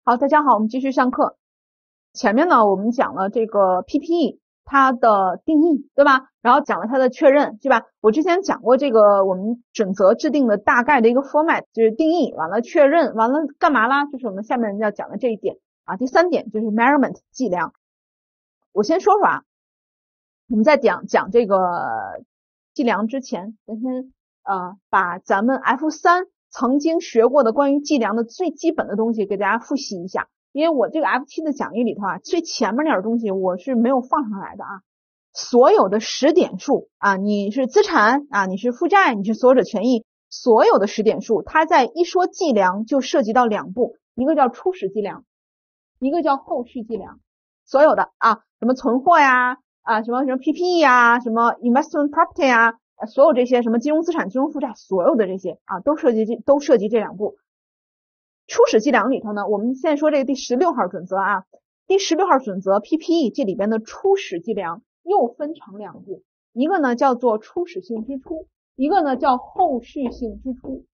好，大家好，我们继续上课。前面呢，我们讲了这个 PPE 它的定义，对吧？然后讲了它的确认，对吧？我之前讲过这个我们准则制定的大概的一个 format， 就是定义完了确认完了干嘛啦？就是我们下面要讲的这一点啊。第三点就是 measurement 计量。我先说说啊，我们在讲这个计量之前，咱先把咱们 F3曾经学过的关于计量的最基本的东西给大家复习一下，因为我这个 F7的讲义里头啊，最前面那点东西我是没有放上来的啊。所有的实点数啊，你是资产啊，你是负债，你是所有者权益，所有的实点数，它在一说计量就涉及到两步，一个叫初始计量，一个叫后续计量。所有的啊，什么存货呀，什么 PPE 呀，什么 investment property 呀，所有这些什么金融资产、金融负债，所有的这些啊，都涉及这两步。初始计量里头呢，我们现在说这个第16号准则啊，第16号准则 PPE 这里边的初始计量又分成两步，一个呢叫做初始性支出，一个呢叫后续性支出，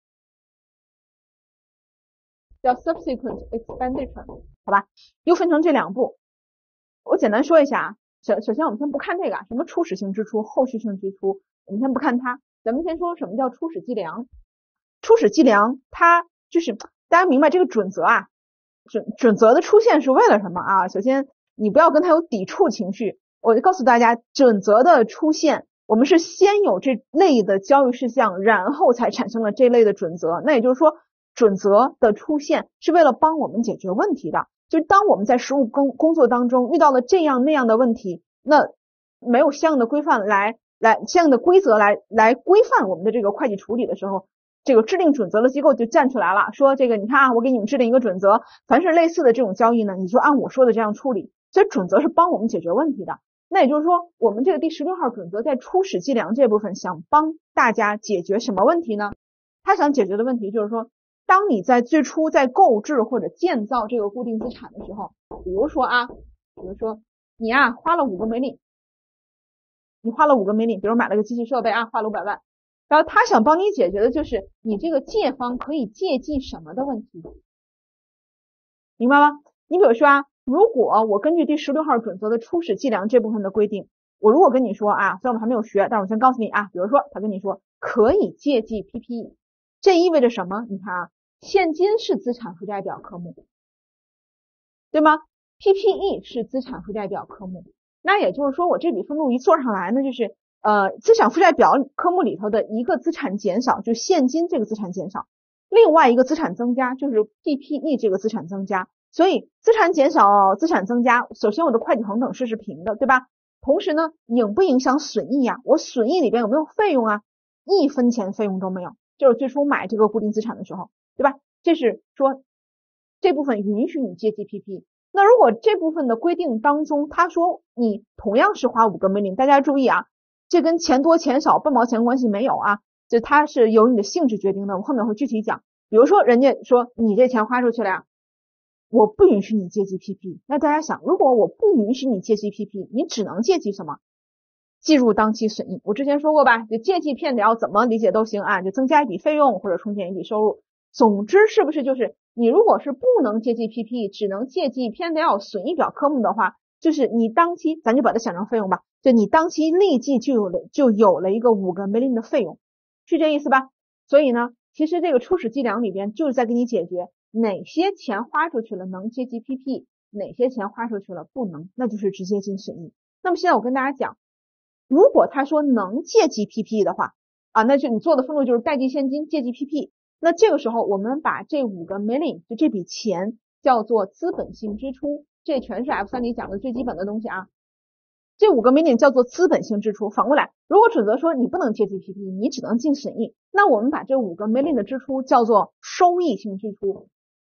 叫 subsequent expenditure， 好吧，又分成这两步。我简单说一下啊，首先我们先不看这个什么初始性支出、后续性支出，我们先不看它，咱们先说什么叫初始计量。初始计量它就是大家明白这个准则啊，准则的出现是为了什么啊？首先你不要跟它有抵触情绪，我就告诉大家，准则的出现，我们是先有这类的交易事项，然后才产生了这类的准则。那也就是说，准则的出现是为了帮我们解决问题的。就是当我们在实务工作当中遇到了这样那样的问题，那没有相应的规范相应的规则来规范我们的这个会计处理的时候，这个制定准则的机构就站出来了，说这个你看啊，我给你们制定一个准则，凡是类似的这种交易呢，你就按我说的这样处理。所以准则是帮我们解决问题的。那也就是说，我们这个第16号准则在初始计量这部分想帮大家解决什么问题呢？他想解决的问题就是说，当你在最初在购置或者建造这个固定资产的时候，比如说你啊花了5个美金，你花了5个美金，比如买了个机器设备啊，花了500万，然后他想帮你解决的就是你这个借方可以借记什么的问题，明白吗？你比如说啊，如果我根据第16号准则的初始计量这部分的规定，我如果跟你说啊，虽然我们还没有学，但是我先告诉你啊，比如说他跟你说可以借记 PPE， 这意味着什么？你看啊，现金是资产负债表科目，对吗？ PPE 是资产负债表科目，那也就是说我这笔分录一做上来呢，就是资产负债表科目里头的一个资产减少，就现金这个资产减少，另外一个资产增加就是 PPE 这个资产增加。所以资产减少资产增加，首先我的会计恒等式是平的，对吧？同时呢，影不影响损益啊？我损益里边有没有费用啊？1分钱费用都没有，就是最初买这个固定资产的时候，对吧？这是说这部分允许你借记 PPE。那如果这部分的规定当中他说你同样是花5个美金，大家注意啊，这跟钱多钱少半毛钱关系没有啊，这它是由你的性质决定的，我后面会具体讲。比如说人家说你这钱花出去了呀，我不允许你借记 PPE， 那大家想，如果我不允许你借记 PPE， 你只能借记什么？计入当期损益。我之前说过吧，就借记片条怎么理解都行啊，就增加一笔费用或者冲减一笔收入。总之是不是就是你如果是不能借记 PPE， 只能借记片条损益表科目的话，就是你当期咱就把它想成费用吧，就你当期立即就有了一个5个美金的费用，是这意思吧？所以呢，其实这个初始计量里边就是在给你解决哪些钱花出去了能借记 PPE， 哪些钱花出去了不能，那就是直接进损益。那么现在我跟大家讲，如果他说能借记 PPE 的话啊，那就你做的分录就是代记现金借记 PPE， 那这个时候我们把这5个美金就这笔钱叫做资本性支出，这全是 F3 里讲的最基本的东西啊。这5个美金叫做资本性支出。反过来，如果准则说你不能借记 PPE， 你只能进损益，那我们把这5个美金的支出叫做收益性支出，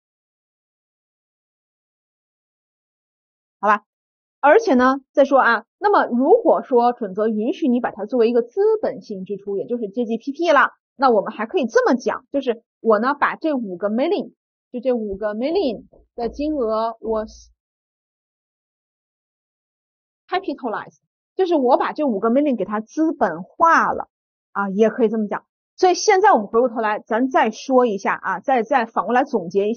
好吧？而且呢，再说啊，那么如果说准则允许你把它作为一个资本性支出，也就是借记 PPE 了，那我们还可以这么讲，就是我呢把这5个美金，就这5个美金的金额我 capitalize， 就是我把这5个美金给它资本化了啊，也可以这么讲。所以现在我们回过头来，咱再说一下啊，再反过来总结一下，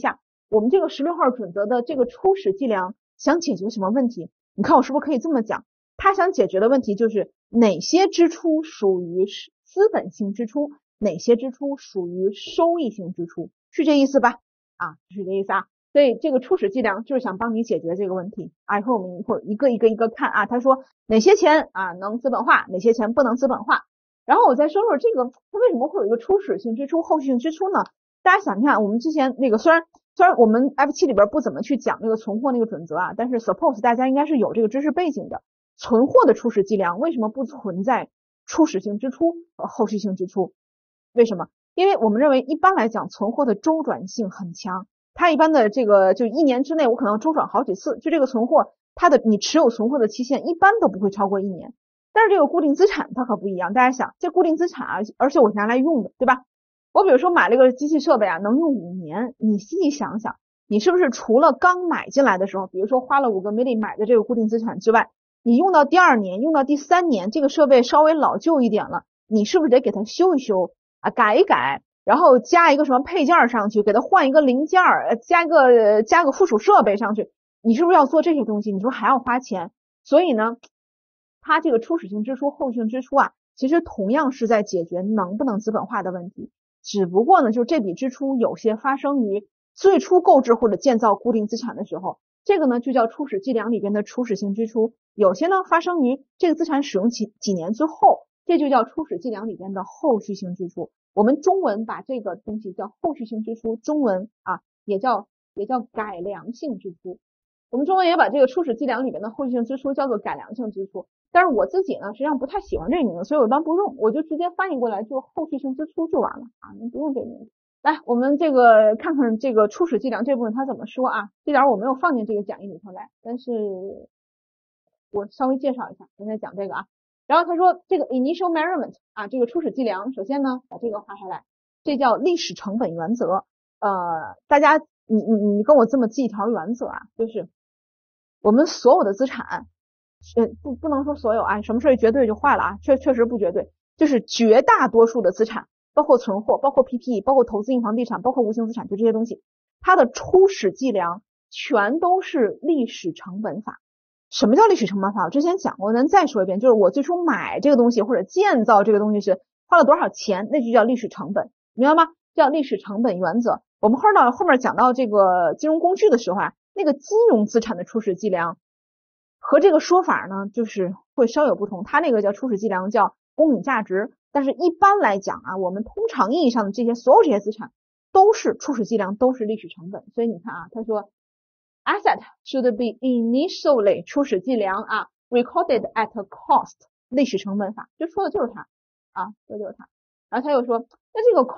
我们这个16号准则的这个初始计量想解决什么问题？你看我是不是可以这么讲？他想解决的问题就是哪些支出属于资本性支出，哪些支出属于收益性支出，是这意思吧？啊，是这意思啊。所以这个初始计量就是想帮你解决这个问题啊。我们一会儿一个看啊。他说哪些钱啊能资本化，哪些钱不能资本化。然后我再说说这个它为什么会有一个初始性支出、后续性支出呢？大家想一看，我们之前那个虽然我们 F7 里边不怎么去讲那个存货那个准则啊，但是 suppose 大家应该是有这个知识背景的。存货的初始计量为什么不存在初始性支出和后续性支出？为什么？因为我们认为一般来讲存货的周转性很强。它一般的这个就1年之内我可能周转好几次，就这个存货它的你持有存货的期限一般都不会超过1年。但是这个固定资产它可不一样，大家想这固定资产啊，而且我拿来用的，对吧？我比如说买了个机器设备啊，能用5年，你细细想想，你是不是除了刚买进来的时候，比如说花了5个 milli 买的这个固定资产之外，你用到第2年，用到第3年，这个设备稍微老旧一点了，你是不是得给它修一修啊，改一改？然后加一个什么配件上去，给它换一个零件，加个附属设备上去，你是不是要做这些东西？你说还要花钱，所以呢，它这个初始性支出、后续性支出啊，其实同样是在解决能不能资本化的问题，只不过呢，就这笔支出有些发生于最初购置或者建造固定资产的时候，这个呢就叫初始计量里边的初始性支出；有些呢发生于这个资产使用几年之后，这就叫初始计量里边的后续性支出。我们中文把这个东西叫后续性支出，中文啊也叫改良性支出。我们中文也把这个初始计量里面的后续性支出叫做改良性支出。但是我自己呢实际上不太喜欢这个名字，所以我一般不用，我就直接翻译过来就后续性支出就完了啊，你不用这个名字。来，我们这个看看这个初始计量这部分它怎么说啊？这点我没有放进这个讲义里头来，但是我稍微介绍一下，刚才讲这个啊。然后他说这个 initial measurement 啊，这个初始计量，首先呢把这个画下来，这叫历史成本原则。大家你跟我这么记一条原则啊，就是我们所有的资产，不能说所有啊，什么事绝对就坏了啊，确实不绝对，就是绝大多数的资产，包括存货，包括 PPE， 包括投资性房地产，包括无形资产，就这些东西，它的初始计量全都是历史成本法。什么叫历史成本法？我之前讲过，咱再说一遍，就是我最初买这个东西或者建造这个东西是花了多少钱，那就叫历史成本，明白吗？叫历史成本原则。我们后面讲到这个金融工具的时候啊，那个金融资产的初始计量和这个说法呢，就是会稍有不同。它那个叫初始计量叫公允价值，但是一般来讲啊，我们通常意义上的所有这些资产都是初始计量，都是历史成本。所以你看啊，他说Asset should be initially 初始计量啊 recorded at cost 历史成本法，就说的就是它啊，说的就是它。然后他又说，那这个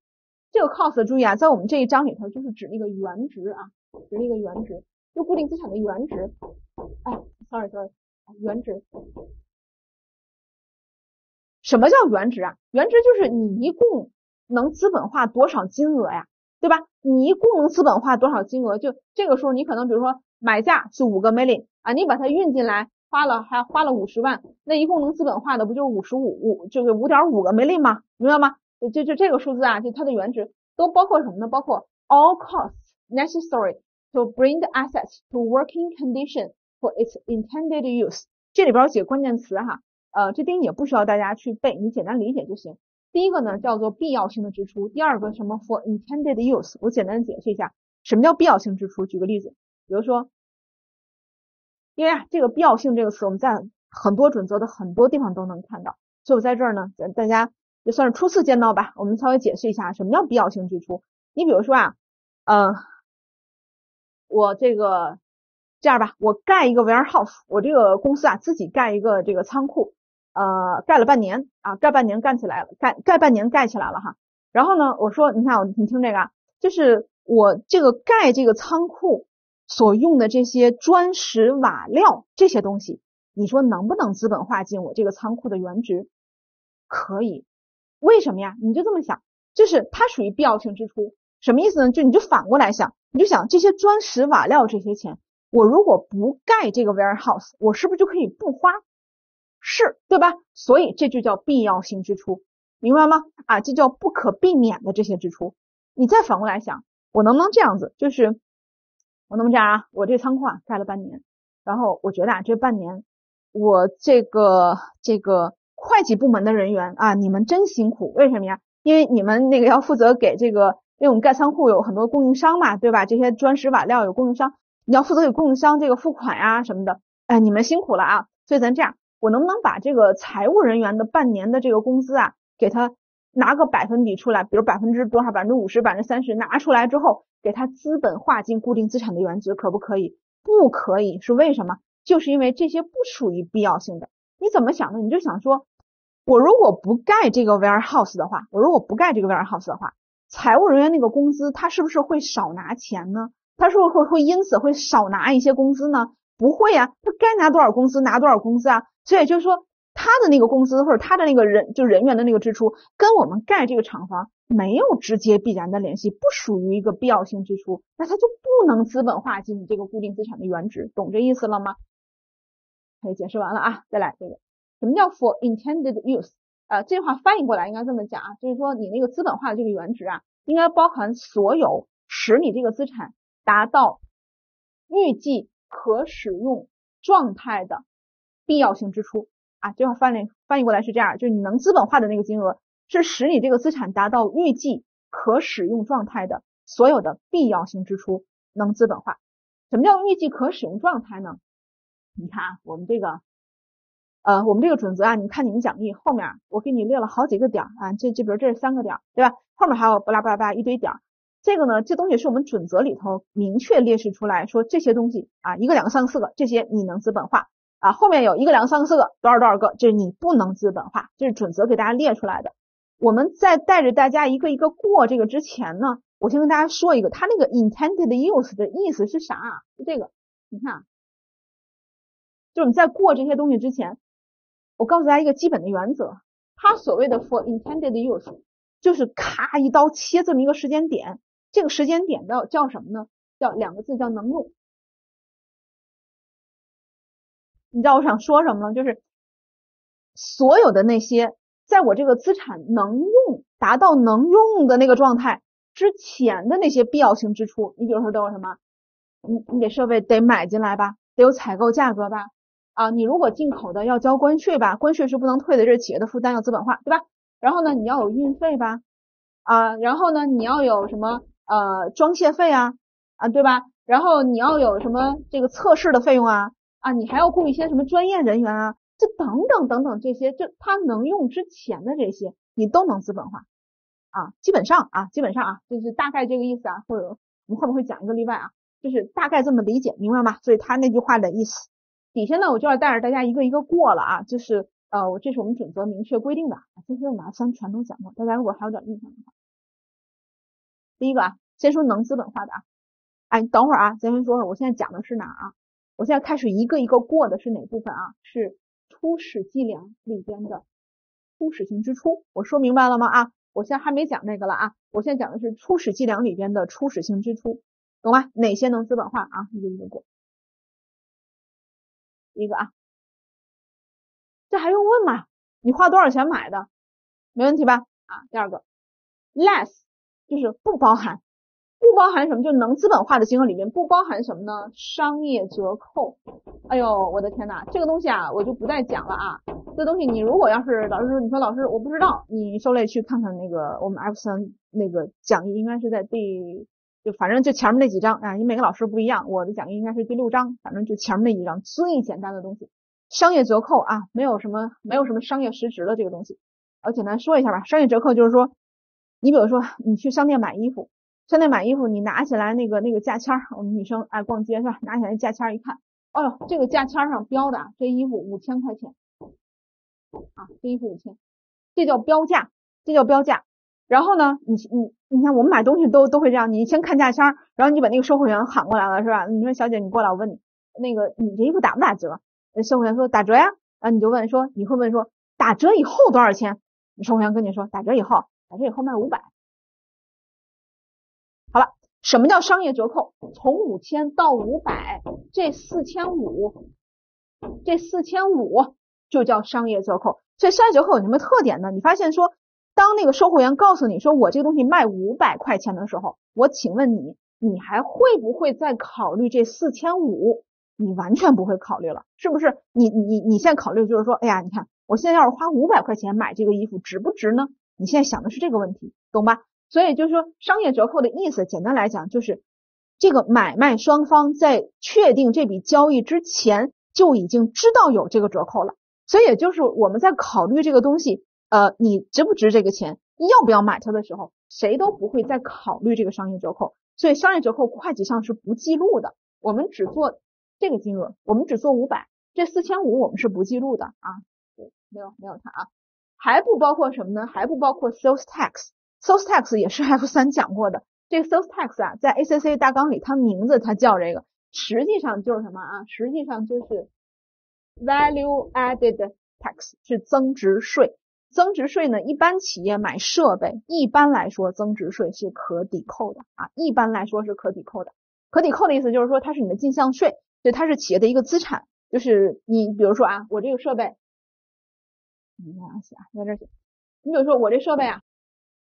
cost 注意啊，在我们这一章里头就是指那个原值啊，指那个原值，就固定资产的原值。sorry， 原值。什么叫原值啊？原值就是你一共能资本化多少金额呀？对吧？你一共能资本化多少金额？就这个时候你可能比如说买价是5个 million 啊，你把它运进来花了50万，那一共能资本化的不就是这个 5.5 个 million 吗？明白吗？就这个数字啊，就它的原值都包括什么呢？包括 all costs necessary to bring the assets to working condition for its intended use。这里边有几个关键词哈，这丁也不需要大家去背，你简单理解就行。第一个呢叫做必要性的支出，第二个什么 for intended use， 我简单解释一下什么叫必要性支出。举个例子，比如说，因为这个必要性这个词我们在很多准则的很多地方都能看到，所以我在这儿呢大家也算是初次见到吧，我们稍微解释一下什么叫必要性支出。你比如说啊，我这样吧，我盖一个 warehouse， 我这个公司啊自己盖一个这个仓库，盖了半年啊，盖半年盖起来了哈。然后呢，我说你看你听这个啊，就是我这个盖这个仓库所用的这些砖石瓦料这些东西，你说能不能资本化进我这个仓库的原值？可以。为什么呀？你就这么想，就是它属于必要性支出。什么意思呢？就你就反过来想，你就想这些砖石瓦料这些钱，我如果不盖这个 warehouse， 我是不是就可以不花？是，对吧？所以这就叫必要性支出，明白吗？啊，这叫不可避免的这些支出。你再反过来想，我能不能这样子，就是我那么这样啊，我这仓库啊盖了半年，然后我觉得啊这半年我这个会计部门的人员啊，你们真辛苦，为什么呀？因为你们那个要负责给这个，因为我们盖仓库有很多供应商嘛，对吧？这些砖石瓦料有供应商，你要负责给供应商这个付款呀什么的，哎，你们辛苦了啊。所以咱这样，我能不能把这个财务人员的半年的这个工资啊，给他拿个百分比出来，比如50%多少，50%、30%拿出来之后，给他资本划进固定资产的原值，可不可以？不可以，是为什么？就是因为这些不属于必要性的。你怎么想的？你就想说，我如果不盖这个 warehouse 的话，财务人员那个工资，他是不是会少拿钱呢？他是不是会因此会少拿一些工资呢？不会啊，他该拿多少工资拿多少工资啊。所以就是说，他的那个工资或者他的那个人员的那个支出，跟我们盖这个厂房没有直接必然的联系，不属于一个必要性支出，那它就不能资本化进这个固定资产的原值，懂这意思了吗？可以解释完了啊，再来这个什么叫 for intended use？ 这句话翻译过来应该这么讲啊，就是说你那个资本化的这个原值啊，应该包含所有使你这个资产达到预计可使用状态的必要性支出啊。这句话翻译过来是这样，就是你能资本化的那个金额是使你这个资产达到预计可使用状态的所有的必要性支出能资本化。什么叫预计可使用状态呢？你看啊，我们这个准则啊，你看你们讲义后面我给你列了好几个点啊，比如这是3个点，对吧？后面还有巴拉巴拉巴拉一堆点。这个呢，这东西是我们准则里头明确列示出来说，这些东西啊，1个2个3个4个，这些你能资本化啊。后面有1个2个3个4个，多少个，这是你不能资本化，这是准则给大家列出来的。我们在带着大家一个一个过这个之前呢，我先跟大家说一个，它那个 intended use 的意思是啥啊？就这个，你看啊，就是你在过这些东西之前，我告诉大家一个基本的原则，它所谓的 for intended use 就是咔一刀切这么一个时间点，这个时间点叫什么呢？叫2个字，叫能用。你知道我想说什么吗？就是所有的那些在我这个资产能用达到能用的那个状态之前的那些必要性支出，你比如说都有什么？你得设备得买进来吧，得有采购价格吧。啊，你如果进口的要交关税吧，关税是不能退的，这是企业的负担，要资本化，对吧？然后呢，你要有运费吧，啊，然后呢，你要有什么装卸费啊，对吧？然后你要有什么这个测试的费用啊，你还要雇一些什么专业人员啊，这等等等等这些，就它能用之前的这些，你都能资本化啊，基本上啊，就是大概这个意思啊，或者我们后面会讲一个例外啊，就是大概这么理解，明白吗？所以他那句话的意思。底下呢，我就要带着大家一个一个过了啊，就是这是我们准则明确规定的，这些我马上全都讲过，大家如果还有点印象的话。第一个啊，先说能资本化的啊，哎，等会儿啊，咱先说说我现在讲的是哪啊？我现在开始一个一个过的是哪部分啊？是初始计量里边的初始性支出，我说明白了吗啊？我现在还没讲那个了啊，我现在讲的是初始计量里边的初始性支出，懂吗？哪些能资本化啊？一个一个过。一个啊，这还用问吗？你花多少钱买的，没问题吧？啊，第二个 less 就是不包含什么？就能资本化的金额里面不包含什么呢？商业折扣。哎呦，我的天哪，这个东西啊，我就不再讲了啊。这东西你如果要是老师，你说老师我不知道，你受累去看看那个我们 F3那个讲义，应该是在就反正就前面那几章啊，因为每个老师不一样，我的讲义应该是第6章，反正就前面那几章最简单的东西，商业折扣啊，没有什么商业实质的这个东西。简单说一下吧，商业折扣就是说，你比如说你去商店买衣服，你拿起来那个价签，我们女生爱逛街是吧？拿起来价签一看，哎呦，这个价签上标的这衣服5000块钱啊，这衣服5000，这叫标价。然后呢，你看我们买东西都会这样，你先看价签，然后你把那个售货员喊过来了是吧？你说小姐你过来，我问你，那个你这衣服打不打折？售货员说打折呀，你就问说，你会问说打折以后多少钱？售货员跟你说打折以后卖500。好了，什么叫商业折扣？从5000到500，这4500就叫商业折扣。所以商业折扣有什么特点呢？你发现说，当那个售货员告诉你说我这个东西卖500块钱的时候，我请问你你还会不会再考虑这4500？你完全不会考虑了，是不是？你现在考虑就是说，哎呀，你看我现在要是花500块钱买这个衣服，值不值呢？你现在想的是这个问题，懂吧？所以就是说商业折扣的意思，简单来讲就是这个买卖双方在确定这笔交易之前就已经知道有这个折扣了，所以也就是我们在考虑这个东西你值不值这个钱，要不要买它的时候，谁都不会再考虑这个商业折扣。所以商业折扣会计上是不记录的，我们只做这个金额，我们只做500，这4500我们是不记录的啊，没有它啊。还不包括什么呢？还不包括 sales tax。sales tax 也是 F3 讲过的，这个 sales tax 啊，在 ACCA 大纲里它名字它叫这个，实际上就是什么啊？实际上就是 value added tax， 是增值税。增值税呢，一般企业买设备，一般来说增值税是可抵扣的啊，一般来说是可抵扣的。可抵扣的意思就是说它是你的进项税，所以它是企业的一个资产。就是你比如说啊，我这个设备，你看写啊，在这写，你比如说我这设备啊，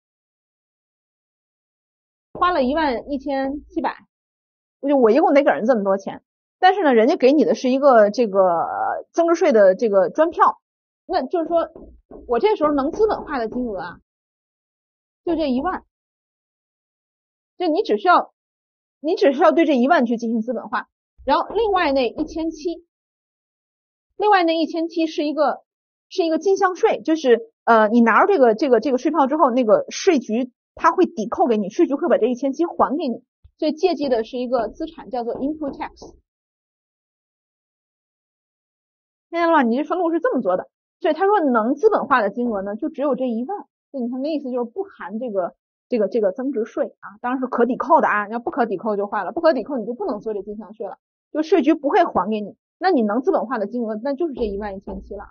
花了11700，我一共得给人这么多钱，但是呢，人家给你的是一个这个增值税的这个专票，那就是说我这时候能资本化的金额啊，就这1万，就你只需要对这1万去进行资本化，然后另外那1700，另外那1700是一个进项税，就是你拿着这个税票之后，那个税局它会抵扣给你，税局会把这1700还给你，所以借记的是一个资产叫做 input tax。现在的话，你这分录是这么做的，所以他说能资本化的金额呢，就只有这1万，所以你看那意思就是不含这个增值税啊，当然是可抵扣的啊，要不可抵扣就坏了，不可抵扣你就不能做这进项税了，就税局不会还给你，那你能资本化的金额那就是这11700了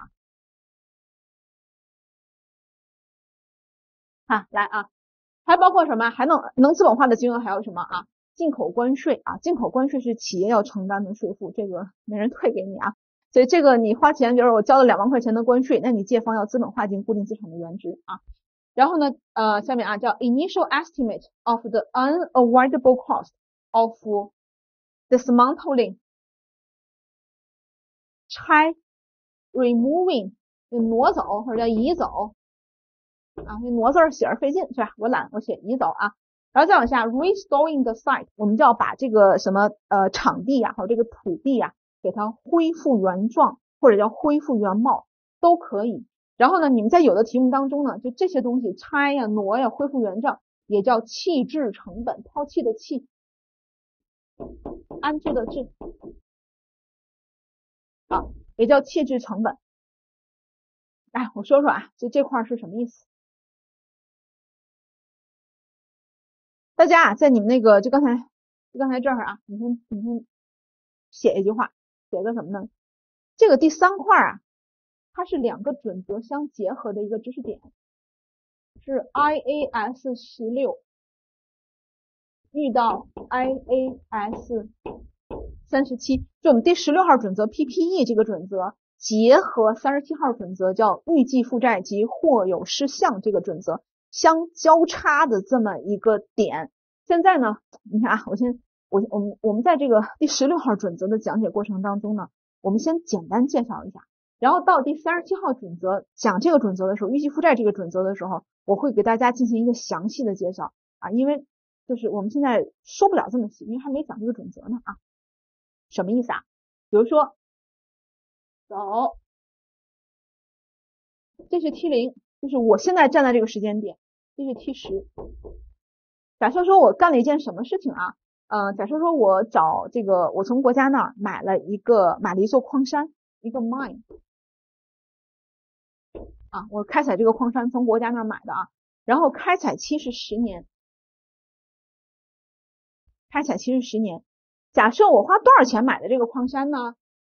啊。来啊，还包括什么？还能资本化的金额还有什么啊？进口关税啊，进口关税是企业要承担的税负，这个没人退给你啊。所以这个你花钱，比如我交了2万块钱的关税，那你借方要资本化进固定资产的原值啊。然后呢，下面啊叫 initial estimate of the unavoidable cost of dismantling 拆 removing 挪走或者叫移走啊，那挪字写着费劲是吧？我懒，我写移走啊。然后再往下 restoring the site， 我们就要把这个什么场地啊，还有这个土地啊，给它恢复原状，或者叫恢复原貌都可以。然后呢，你们在有的题目当中呢，就这些东西拆呀、挪呀、恢复原状，也叫弃置成本，抛弃的弃，安置的置啊，也叫弃置成本。哎，我说说啊，这块是什么意思？大家啊，在你们那个就刚才这儿啊，你先写一句话，写个什么呢？这个第3块啊，它是2个准则相结合的一个知识点，是 IAS 16遇到 IAS 37，就我们第16号准则 PPE 这个准则结合37号准则叫预计负债及或有失项这个准则相交叉的这么一个点。现在呢，你看啊，我们在这个第16号准则的讲解过程当中呢，我们先简单介绍一下，然后到第37号准则讲这个准则的时候，预计负债这个准则的时候，我会给大家进行一个详细的介绍啊，因为就是我们现在说不了这么细，因为还没讲这个准则呢啊。什么意思啊？比如说，走，这是 T0，就是我现在站在这个时间点，这是 T10。假设说我干了一件什么事情啊？假设说我我从国家那儿买了一座矿山，一个 mine 啊，我开采这个矿山从国家那儿买的啊，然后开采期是10年，开采期是10年。假设我花多少钱买的这个矿山呢？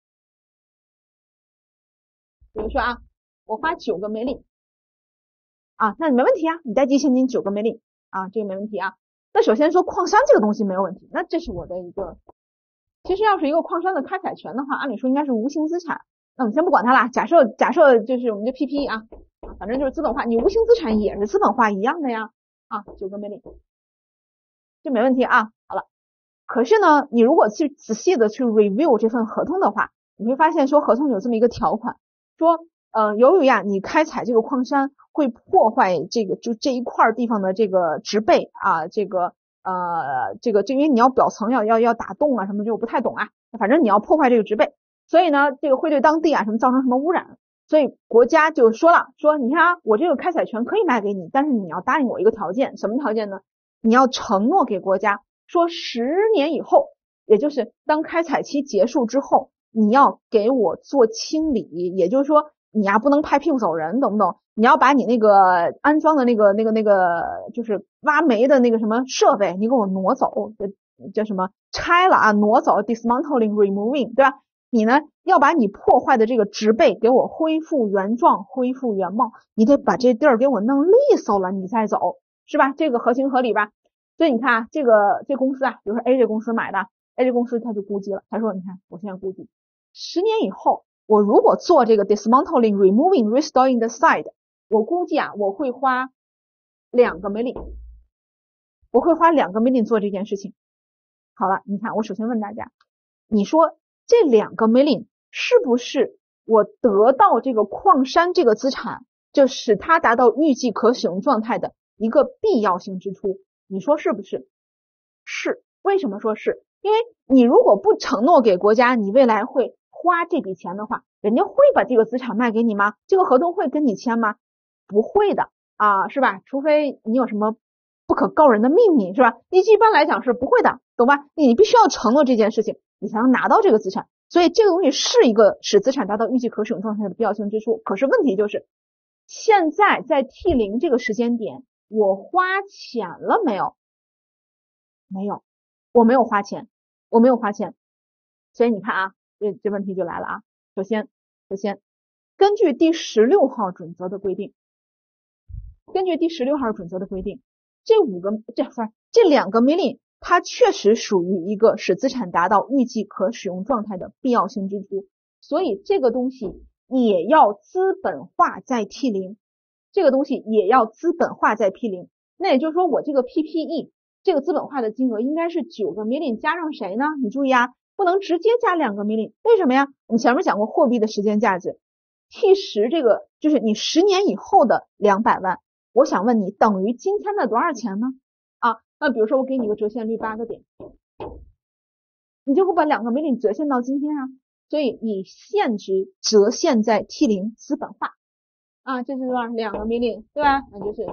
比如说啊，我花9个美林啊，那没问题啊，你贷记现金9个美林啊，这个没问题啊。那首先说矿山这个东西没有问题，那这是我的一个，其实要是一个矿山的开采权的话，按理说应该是无形资产。那我们先不管它了，假设就是我们就 PP 啊，反正就是资本化，你无形资产也是资本化一样的呀啊，9个美林，这没问题啊。好了， 可是呢，你如果去仔细的去 review 这份合同的话，你会发现说合同有这么一个条款，说由于你开采这个矿山会破坏就这一块地方的这个植被啊，这因为你要表层要打洞啊什么，就我不太懂啊，反正你要破坏这个植被，所以呢这个会对当地什么造成什么污染，所以国家就说了，说你看我这个开采权可以卖给你，但是你要答应我一个条件，什么条件呢？你要承诺给国家说10年以后，也就是当开采期结束之后，你要给我做清理，也就是说你不能拍屁股走人，懂不懂？你要把你那个安装的那个就是挖煤的那个什么设备，你给我挪走，叫什么拆了挪走 dismantling removing， 对吧？你呢要把你破坏的这个植被给我恢复原状，恢复原貌，你得把这地儿给我弄利索了，你再走，是吧？这个合情合理吧？所以你看这公司比如说 A 这公司买的 ，A 这公司他就估计了，他说你看我现在估计10年以后，我如果做这个 dismantling removing restoring the site， 我估计我会花2个 million， 我会花2个 million 做这件事情。好了，你看我首先问大家，你说这2个 million 是不是我得到这个矿山这个资产，就使它达到预计可使用状态的一个必要性支出？你说是不是？是。为什么说是？因为你如果不承诺给国家你未来会花这笔钱的话，人家会把这个资产卖给你吗？这个合同会跟你签吗？不会的是吧？除非你有什么不可告人的秘密，是吧？一般来讲是不会的，懂吧？你必须要承诺这件事情，你才能拿到这个资产。所以这个东西是一个使资产达到预计可使用状态的必要性支出。可是问题就是现在在 T0 这个时间点，我花钱了没有？没有，我没有花钱，我没有花钱。所以你看这问题就来了首先根据第16号准则的规定，这2个 million 它确实属于一个使资产达到预计可使用状态的必要性支出，所以这个东西也要资本化在 T0， 这个东西也要资本化在 P0。 那也就是说我这个 PPE 这个资本化的金额应该是9个 million 加上谁呢？你注意不能直接加2个 million， 为什么呀？我们前面讲过货币的时间价值 T10 这个就是你10年以后的200万，我想问你等于今天的多少钱呢？那比如说我给你个折现率8个点，你就会把2个 million 折现到今天所以以现值折现在 T0 资本化这是多少？2个 million， 对吧？那就是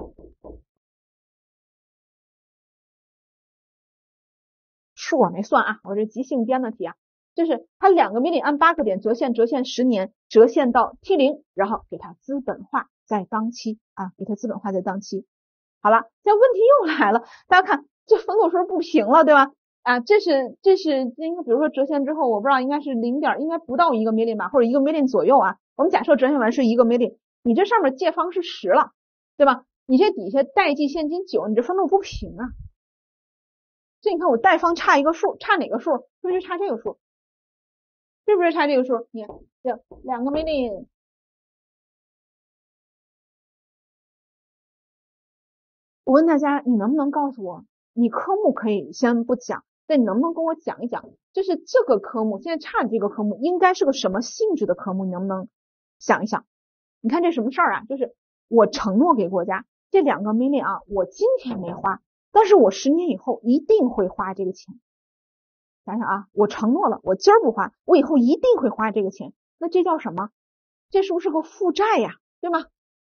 数我没算我这即兴编的题就是它2个 million 按8个点折现10年，折现到 T0， 然后给它资本化在当期给它资本化在当期。好了，这问题又来了，大家看这分录是不平了，对吧？这是应该比如说折现之后，我不知道应该是应该不到1个 million 吧，或者1个 million 左右我们假设折现完是1个 million， 你这上面借方是10了，对吧？你这底下代记现金9，你这分录不平所以你看我贷方差一个数，差哪个数？是不是差这个数？是不是差这个数？你看这2个 million。我问大家，你能不能告诉我，你科目可以先不讲，但你能不能跟我讲一讲，就是这个科目现在差的这个科目应该是个什么性质的科目？你能不能想一想？你看这什么事儿就是我承诺给国家这2个 million我今天没花，但是我10年以后一定会花这个钱。想想我承诺了，我今儿不花，我以后一定会花这个钱，那这叫什么？这是不是个负债对吗？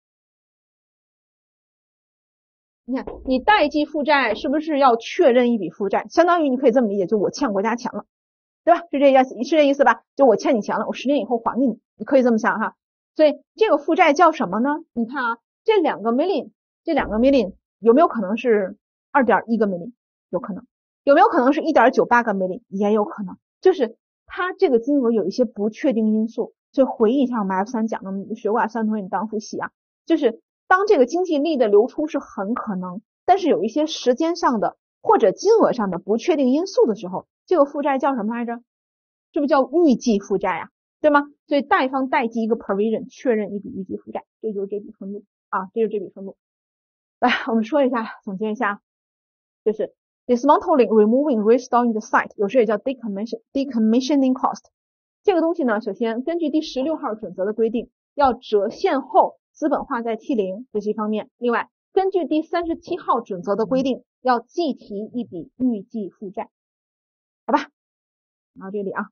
你看你代记负债是不是要确认一笔负债？相当于你可以这么理解，就我欠国家钱了，对吧？是这意思吧？就我欠你钱了，我10年以后还给你，你可以这么想所以这个负债叫什么呢？你看这2个 million 有没有可能是 2.1 个 million？ 有可能。有没有可能是 1.98 个 million？ 也有可能。就是它这个金额有一些不确定因素，就回忆一下我们 F3 讲的，学过F3同学你当复习就是当这个经济利的流出是很可能，但是有一些时间上的或者金额上的不确定因素的时候，这个负债叫什么来着？这不叫预计负债对吗？所以贷方代记一个 provision 确认一笔预计负债，这就是这笔分录这就是这笔分录。来，我们说一下，总结一下，就是 dismantling, removing, restoring the site， 有时也叫 decommissioning cost。这个东西呢，首先根据第16号准则的规定，要折现后资本化在 T0， 这是一方面。另外，根据第37号准则的规定，要计提一笔预计负债。好吧，然后这里啊，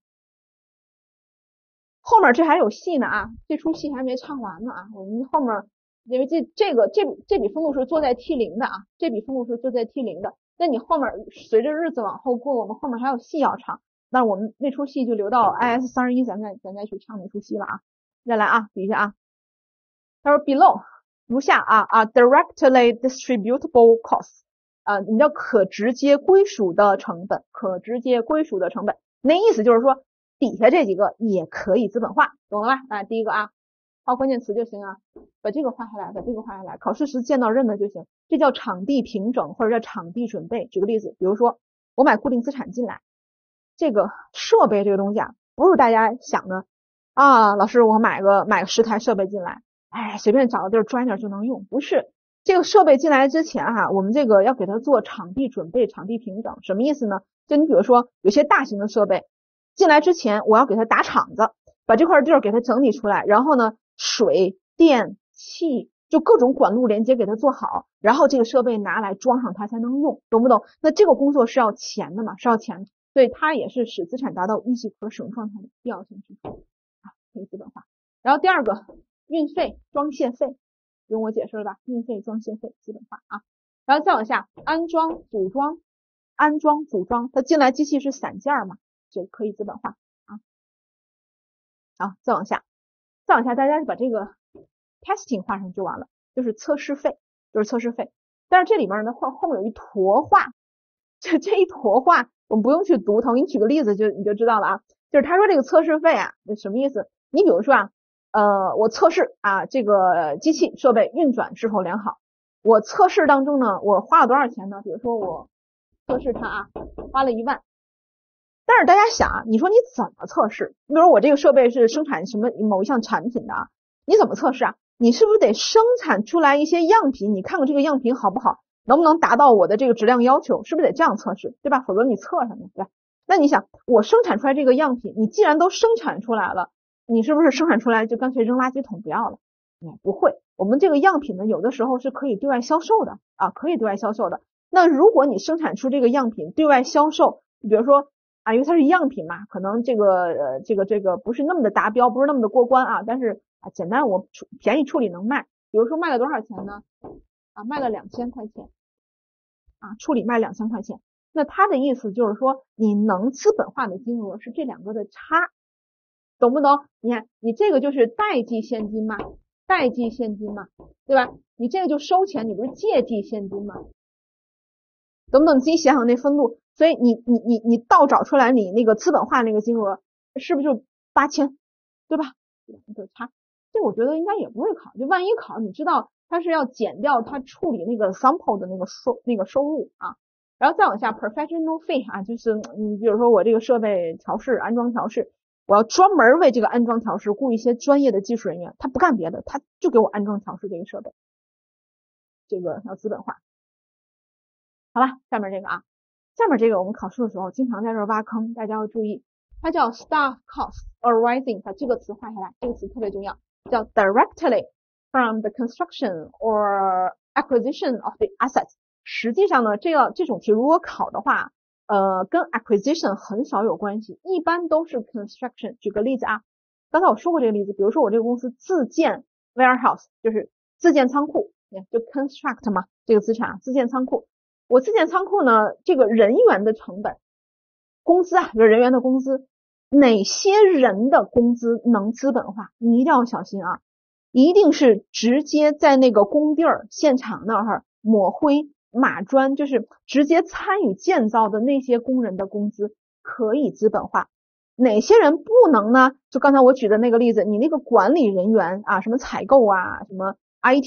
后面这还有戏呢啊，这出戏还没唱完呢啊，我们后面因为这笔分录是做在 T0 的啊，这笔分录是做在 T0 的。那你后面随着日子往后过，我们后面还有戏要唱，那我们那出戏就留到 IS31 咱再去唱那出戏了啊。再来啊，比一下啊，他说 below 如下啊 directly distributable costs， 你叫可直接归属的成本，可直接归属的成本，那意思就是说底下这几个也可以资本化，懂了吧？第一个啊，画关键词就行啊，把这个画下来，把这个画下来，考试时见到认的就行。这叫场地平整或者叫场地准备。举个例子，比如说我买固定资产进来，这个设备这个东西啊，不是大家想的啊，老师我买个10台设备进来，哎，随便找个地儿钻点就能用，不是。这个设备进来之前我们这个要给它做场地准备、场地平整，什么意思呢？就你比如说有些大型的设备进来之前，我要给它打场子，把这块地儿给它整理出来，然后呢，水电气就各种管路连接给它做好，然后这个设备拿来装上它才能用，懂不懂？那这个工作是要钱的嘛，是要钱的，所以它也是使资产达到预计可使用状态的必要性支出啊，可以资本化。然后第二个，运费、装卸费，不用我解释了吧？运费、装卸费资本化啊。然后再往下，安装、组装，它进来机器是散件嘛，这可以资本化啊。好，再往下，大家就把这个 testing 画上就完了，就是测试费，但是这里面呢后面有一坨画，这一坨画我们不用去读它，我给你举个例子你就知道了啊。就是他说这个测试费什么意思？你比如说我测试这个机器设备运转是否良好，我测试当中呢我花了多少钱呢？比如说我测试它花了1万。但是大家想你说你怎么测试？比如说我这个设备是生产什么某一项产品的你怎么测试你是不是得生产出来一些样品？你看看这个样品好不好，能不能达到我的这个质量要求？是不是得这样测试，对吧？否则你测什么？对吧？那你想，我生产出来这个样品，你既然都生产出来了，你是不是生产出来就干脆扔垃圾桶不要了？不会，我们这个样品呢，有的时候是可以对外销售的可以对外销售的。那如果你生产出这个样品对外销售，比如说因为它是样品嘛，可能这个不是那么的达标，不是那么的过关但是简单我便宜处理能卖，比如说卖了多少钱呢？卖了2000块钱处理卖2000块钱。那他的意思就是说，你能资本化的金额是这两个的差，懂不懂？你看，你这个就是代记现金嘛，对吧？你这个就收钱，你不是借记现金吗？懂不懂？你自己想想那分录。所以你倒找出来你那个资本化那个金额是不是就8000，对吧？就差，这我觉得应该也不会考，就万一考，你知道它是要减掉它处理那个 sample 的那个收入然后再往下 professional fee 就是你比如说我这个设备调试、安装调试，我要专门为这个安装调试雇一些专业的技术人员，他不干别的，他就给我安装调试这个设备，这个要资本化。好了，下面这个我们考试的时候经常在这挖坑，大家要注意，它叫 staff costs arising， 把这个词画下来，这个词特别重要，叫 directly from the construction or acquisition of the assets。实际上呢，这种题如果考的话，跟 acquisition 很少有关系，一般都是 construction。举个例子刚才我说过这个例子，比如说我这个公司自建 warehouse， 就是自建仓库，就 construct 嘛，这个资产自建仓库。我自建仓库呢，这个人员的成本，工资比如人员的工资，哪些人的工资能资本化？你一定要小心一定是直接在那个工地儿现场那儿抹灰码砖，就是直接参与建造的那些工人的工资可以资本化。哪些人不能呢？就刚才我举的那个例子，你那个管理人员什么采购什么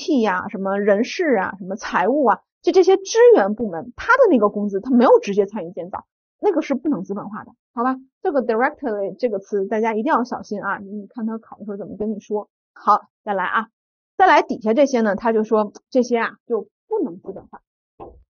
IT 什么人事什么财务就这些支援部门，他的那个工资他没有直接参与建造，那个是不能资本化的，好吧？这个 directly 这个词大家一定要小心你看他考的时候怎么跟你说。好，再来底下这些呢，他就说这些就不能资本化。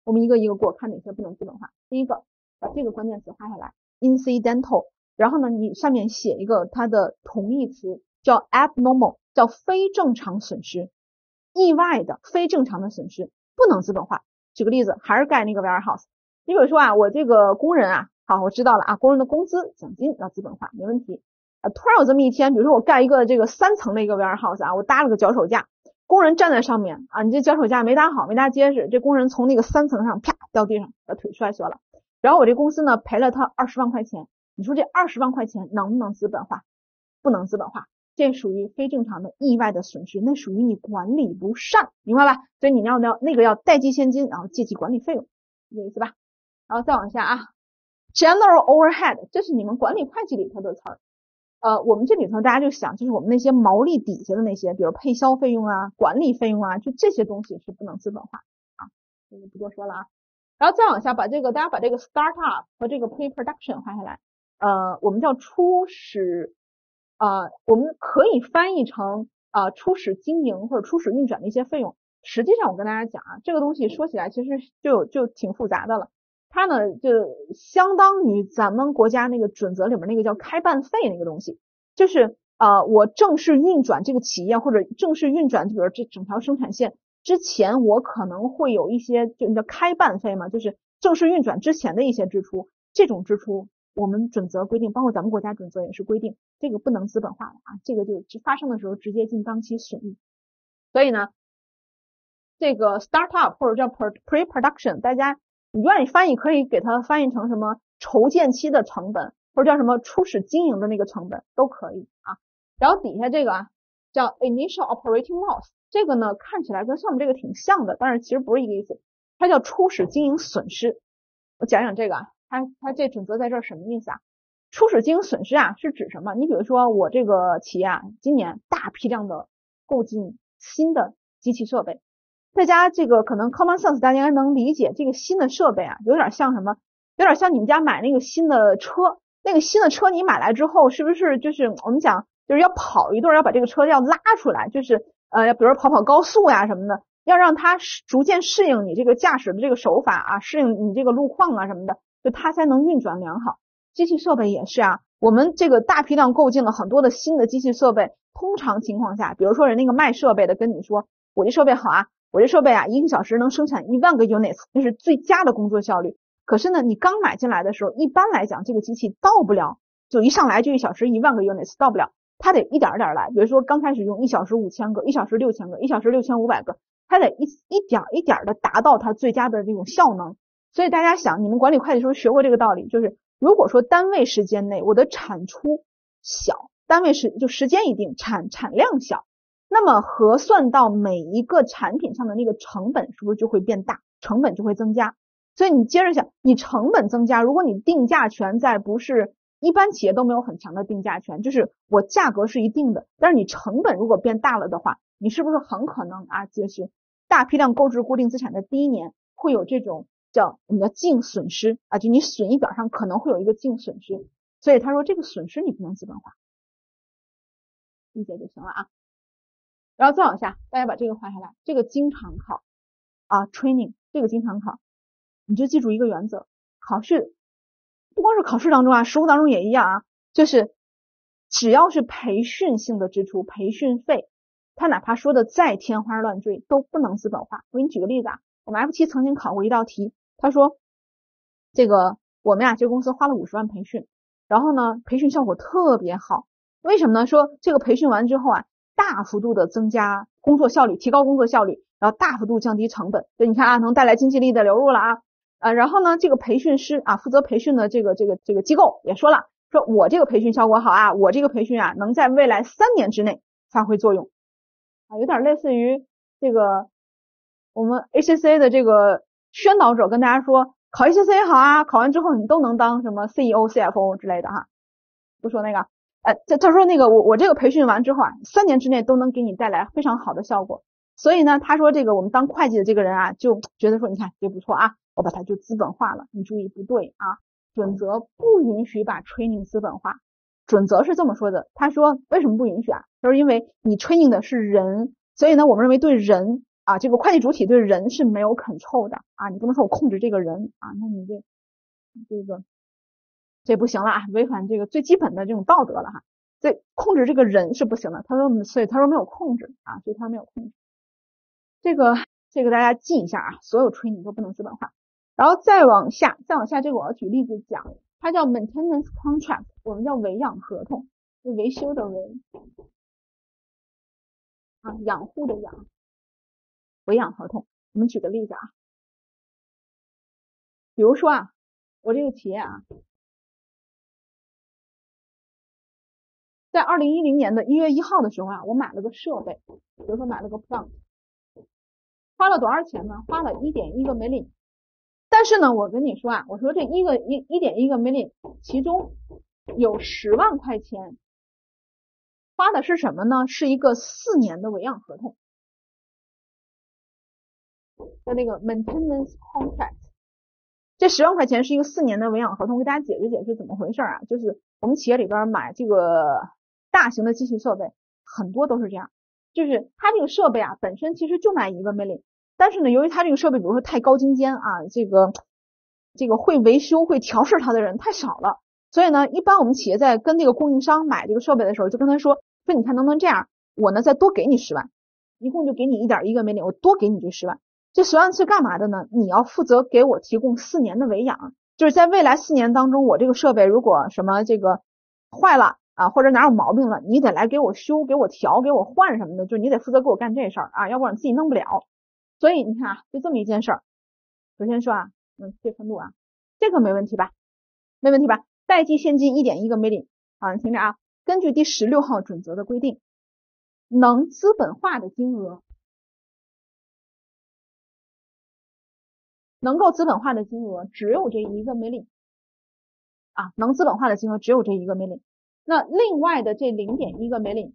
我们一个一个过，看哪些不能资本化。第一个，把这个关键词画下来 ，incidental， 然后呢，你上面写一个它的同义词，叫 abnormal， 叫非正常损失，意外的非正常的损失不能资本化。举个例子，还是盖那个 warehouse， 你比如说啊，我这个工人啊，好，我知道了啊，工人的工资奖金要资本化，没问题。突然有这么一天，比如说我盖一个这个3层的一个 warehouse 啊，我搭了个脚手架，工人站在上面啊，你这脚手架没搭好，没搭结实，这工人从那个3层上啪掉地上，把腿摔折了。然后我这公司呢赔了他20万块钱，你说这20万块钱能不能资本化？不能资本化，这属于非正常的意外的损失，那属于你管理不善，明白吧？所以你要那个要代记现金，然后借记管理费用，这个意思吧？然后再往下啊 ，general overhead， 这是你们管理会计里头的词儿。我们这里头大家就想，就是我们那些毛利底下的那些，比如配销费用啊、管理费用啊，就这些东西是不能资本化啊，这个不多说了啊。然后再往下，大家把这个 startup 和这个 pre-production 画下来，我们叫初始，我们可以翻译成初始经营或者初始运转的一些费用。实际上我跟大家讲啊，这个东西说起来其实就挺复杂的了。它呢就相当于咱们国家那个准则里面那个叫开办费那个东西，就是我正式运转这个企业或者正式运转，就比如这整条生产线之前，我可能会有一些就叫开办费嘛，就是正式运转之前的一些支出，这种支出我们准则规定，包括咱们国家准则也是规定，这个不能资本化的啊，这个就发生的时候直接进当期损益。所以呢，这个 startup 或者叫 pre-production， 大家你愿意翻译可以给它翻译成什么筹建期的成本，或者叫什么初始经营的那个成本都可以啊。然后底下这个叫 initial operating loss， 这个呢看起来跟上面这个挺像的，但是其实不是一个意思，它叫初始经营损失。我讲讲这个它这准则在这儿什么意思啊？初始经营损失啊是指什么？你比如说我这个企业今年大批量的购进新的机器设备，大家这个可能 common sense 大家能理解，这个新的设备有点像什么？有点像你们家买那个新的车，那个新的车你买来之后是不是就是我们讲就是要跑一段，要把这个车要拉出来，就是比如说跑高速呀什么的，要让它逐渐适应你这个驾驶的这个手法适应你这个路况什么的，就它才能运转良好。机器设备也是我们这个大批量购进了很多的新的机器设备，通常情况下，比如说人那个卖设备的跟你说，我这设备好我这设备1个小时能生产1万个 units， 那是最佳的工作效率。可是呢，你刚买进来的时候，一般来讲这个机器到不了，就一上来就1小时1万个 units 到不了，它得一点点来。比如说刚开始用1小时5000个，1小时6000个，1小时6500个，它得一点一点的达到它最佳的这种效能。所以大家想，你们管理会计时候学过这个道理，就是如果说单位时间内我的产出小，单位就时间一定，产量小，那么核算到每一个产品上的那个成本是不是就会变大，成本就会增加。所以你接着想，你成本增加，如果你定价权在不是一般企业都没有很强的定价权，就是我价格是一定的，但是你成本如果变大了的话，你是不是很可能就是大批量购置固定资产的第一年会有这种我们叫净损失就你损益表上可能会有一个净损失。所以他说这个损失你不能资本化，理解就行了然后再往下，大家把这个画下来，这个经常考training， 这个经常考，你就记住一个原则，考试不光是考试当中实务当中也一样就是只要是培训性的支出，培训费，他哪怕说的再天花乱坠都不能资本化。我给你举个例子我们 F7 曾经考过一道题，他说这个我们这个公司花了50万培训，然后呢培训效果特别好，为什么呢？说这个培训完之后大幅度的增加工作效率，提高工作效率，然后大幅度降低成本，所以你看能带来经济利益的流入了然后呢这个培训师负责培训的这个机构也说了，说我这个培训效果好我这个培训能在未来3年之内发挥作用有点类似于这个我们 ACCA 的这个宣导者跟大家说考 ACCA 好考完之后你都能当什么 CEO CFO 之类的不说那个他说那个我这个培训完之后3年之内都能给你带来非常好的效果。所以呢他说这个我们当会计的这个人就觉得说你看这不错我把它就资本化了。你注意不对准则不允许把 training 资本化，准则是这么说的，他说为什么不允许就是因为你 training 的是人，所以呢我们认为对人啊，这个会计主体对人是没有 control 的啊，你不能说我控制这个人啊，那你这不行了啊，违反这个最基本的这种道德了哈。这控制这个人是不行的，所以他说没有控制啊，所以他没有控制。这个大家记一下啊，所有 training 都不能资本化。然后再往下这个我要举例子讲，它叫 maintenance contract， 我们叫维养合同，就维修的维啊，养护的养，维养合同。我们举个例子啊，比如说啊，我这个企业啊，在2010年的1月1号的时候啊，我买了个设备，比如说买了个 plant， 花了多少钱呢？花了 1.1 个 million。但是呢，我跟你说啊，我说这1.1个 million， 其中有10万块钱花的是什么呢？是一个4年的维养合同的那个 maintenance contract。这10万块钱是一个4年的维养合同，给大家解释解释怎么回事啊？就是我们企业里边买这个大型的机器设备，很多都是这样，就是它这个设备啊本身其实就卖1个 million。但是呢，由于它这个设备比如说太高精尖啊，这个会维修会调试它的人太少了，所以呢，一般我们企业在跟这个供应商买这个设备的时候，就跟他说你看能不能这样，我呢再多给你10万，一共就给你1.1个 million， 我多给你这10万。这10万是干嘛的呢？你要负责给我提供4年的维养，就是在未来4年当中，我这个设备如果什么这个坏了啊，或者哪有毛病了，你得来给我修、给我调、给我换什么的，就你得负责给我干这事儿啊，要不然你自己弄不了。所以你看啊，就这么一件事儿。首先说啊，这分录啊，这个没问题吧？没问题吧？代记现金 1.1 个 million 啊，你听着啊，根据第16号准则的规定，能资本化的金额，能够资本化的金额只有这1个 million 啊，能资本化的金额只有这1个 million。那另外的这 0.1 个 million，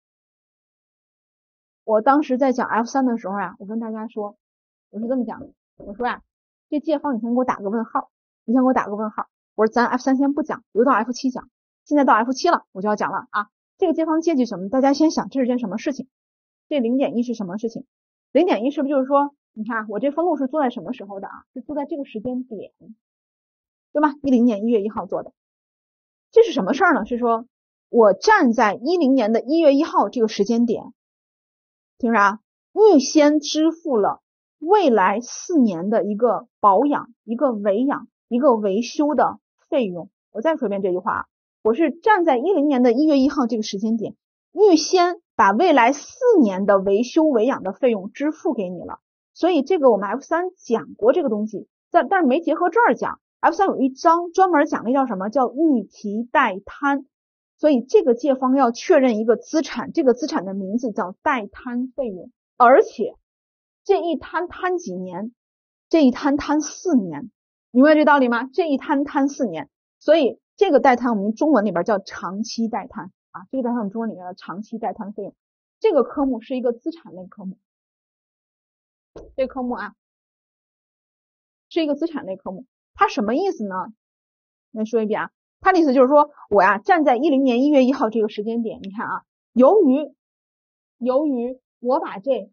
我当时在讲 F3 的时候啊，我跟大家说，我是这么讲的，我说啊，这借方你先给我打个问号，我说咱 F3 先不讲，留到 F7 讲。现在到 F7 了，我就要讲了啊。这个借方借据什么？大家先想这是件什么事情？这 0.1 是什么事情？ 0.1 是不是就是说，你看我这分录是做在什么时候的啊？是做在这个时间点，对吧？10年1月1号做的。这是什么事儿呢？是说我站在10年的1月1号这个时间点，听着啊，预先支付了未来4年的一个保养、一个维养、一个维修的费用。我再说一遍这句话啊，我是站在10年的1月1号这个时间点，预先把未来4年的维修维养的费用支付给你了。所以这个我们 F3 讲过这个东西，但是没结合这儿讲。F3 有一章专门讲那叫什么，叫预提代摊。所以这个借方要确认一个资产，这个资产的名字叫代摊费用，而且这一摊摊几年？这一摊摊4年，明白这道理吗？这一摊摊4年，所以这个代摊我们中文里边叫长期代摊啊，这个代摊我们中文里面叫长期代摊费用。这个科目是一个资产类科目，这个科目啊是一个资产类科目。它什么意思呢？再说一遍啊，它的意思就是说我呀站在10年1月1号这个时间点，你看啊，由于我把这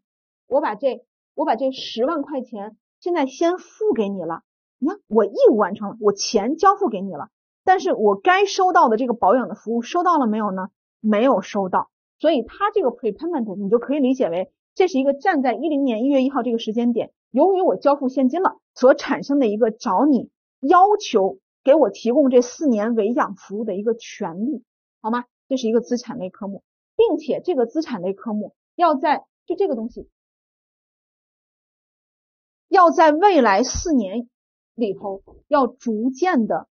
10万块钱现在先付给你了，你看我义务完成了，我钱交付给你了，但是我该收到的这个保养的服务收到了没有呢？没有收到。所以它这个 prepayment 你就可以理解为这是一个站在10年1月1号这个时间点，由于我交付现金了所产生的一个找你要求给我提供这4年维养服务的一个权利，好吗？这是一个资产类科目，并且这个资产类科目要在就这个东西要在未来4年里头要逐渐的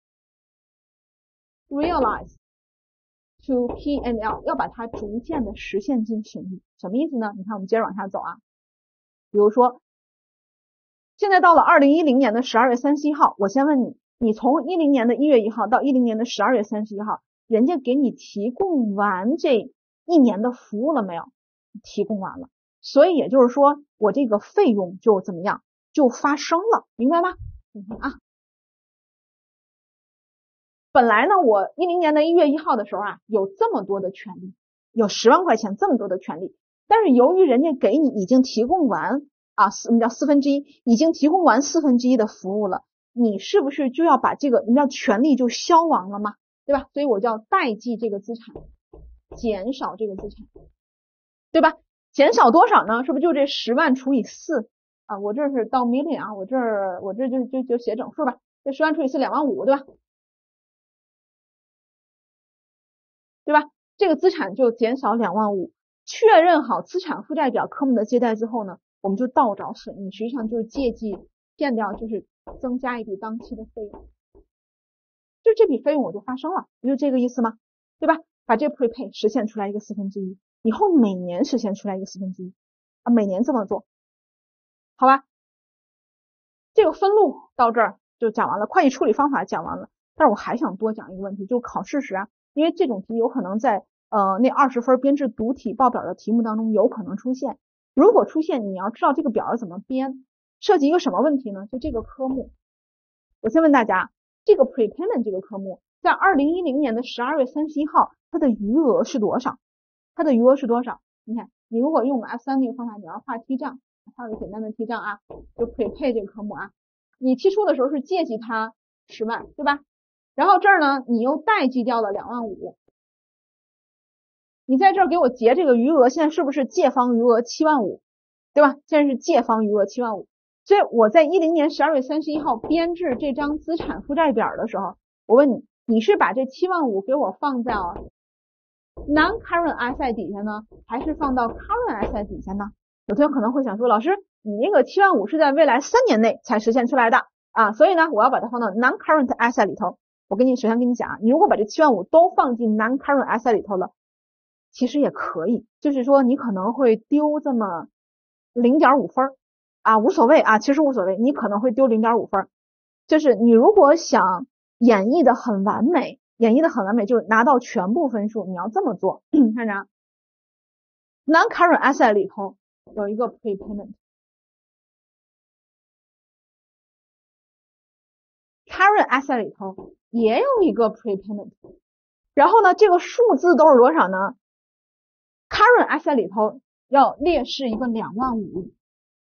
realize to P&L， 要把它逐渐的实现进损益。什么意思呢？你看我们接着往下走啊，比如说现在到了2010年的12月31号，我先问你，你从10年的1月1号到10年的12月31号，人家给你提供完这1年的服务了没有？提供完了。所以也就是说我这个费用就怎么样？就发生了，明白吗？你看啊，本来呢我10年的1月1号的时候啊，有这么多的权利，有10万块钱这么多的权利， 但是由于人家给你已经提供完我们叫1/4，已经提供完1/4的服务了，你是不是就要把这个我们叫权利就消亡了吗？对吧？所以我叫代记这个资产，减少这个资产，对吧？减少多少呢？是不是就这10万除以4啊？我这是到 million 啊，我这就写整数吧，这10万除以4 25000，对吧？对吧？这个资产就减少25000。确认好资产负债表科目的借贷之后呢，我们就倒找损益，实际上就是借记骗掉，就是增加一笔当期的费用，就这笔费用我就发生了，不就这个意思吗？对吧？把这个 prepay 实现出来一个1/4，以后每年实现出来一个1/4啊，每年这么做，好吧？这个分录到这儿就讲完了，会计处理方法讲完了，但是我还想多讲一个问题，就考试时因为这种题有可能在那20分编制读题报表的题目当中有可能出现，如果出现，你要知道这个表怎么编，涉及一个什么问题呢？就这个科目，我先问大家，这个 prepayment 这个科目在2010年的12月31号，它的余额是多少？它的余额是多少？你看，你如果用我们 F3 那个方法，你要画梯账，画个简单的梯账就 prepay 这个科目你提出的时候是借记它10万，对吧？然后这儿呢，你又代记掉了25000，你在这儿给我结这个余额，现在是不是借方余额75000，对吧？现在是借方余额75000，所以我在10年12月31号编制这张资产负债表的时候，我问你，你是把这75000给我放在non-current asset 底下呢，还是放到 current asset 底下呢？有同学可能会想说，老师，你那个75000是在未来3年内才实现出来的所以呢，我要把它放到 non-current asset 里头。我首先跟你讲，你如果把这75000都放进 non-current asset 里头了，其实也可以，就是说你可能会丢这么0.5分无所谓其实无所谓，你可能会丢0.5分，就是你如果想演绎的很完美，就是拿到全部分数，你要这么做。看着non-current asset 里头有一个 prepayment， current asset 里头也有一个 prepayment， 然后呢，这个数字都是多少呢？ current asset 里头要列示一个25000，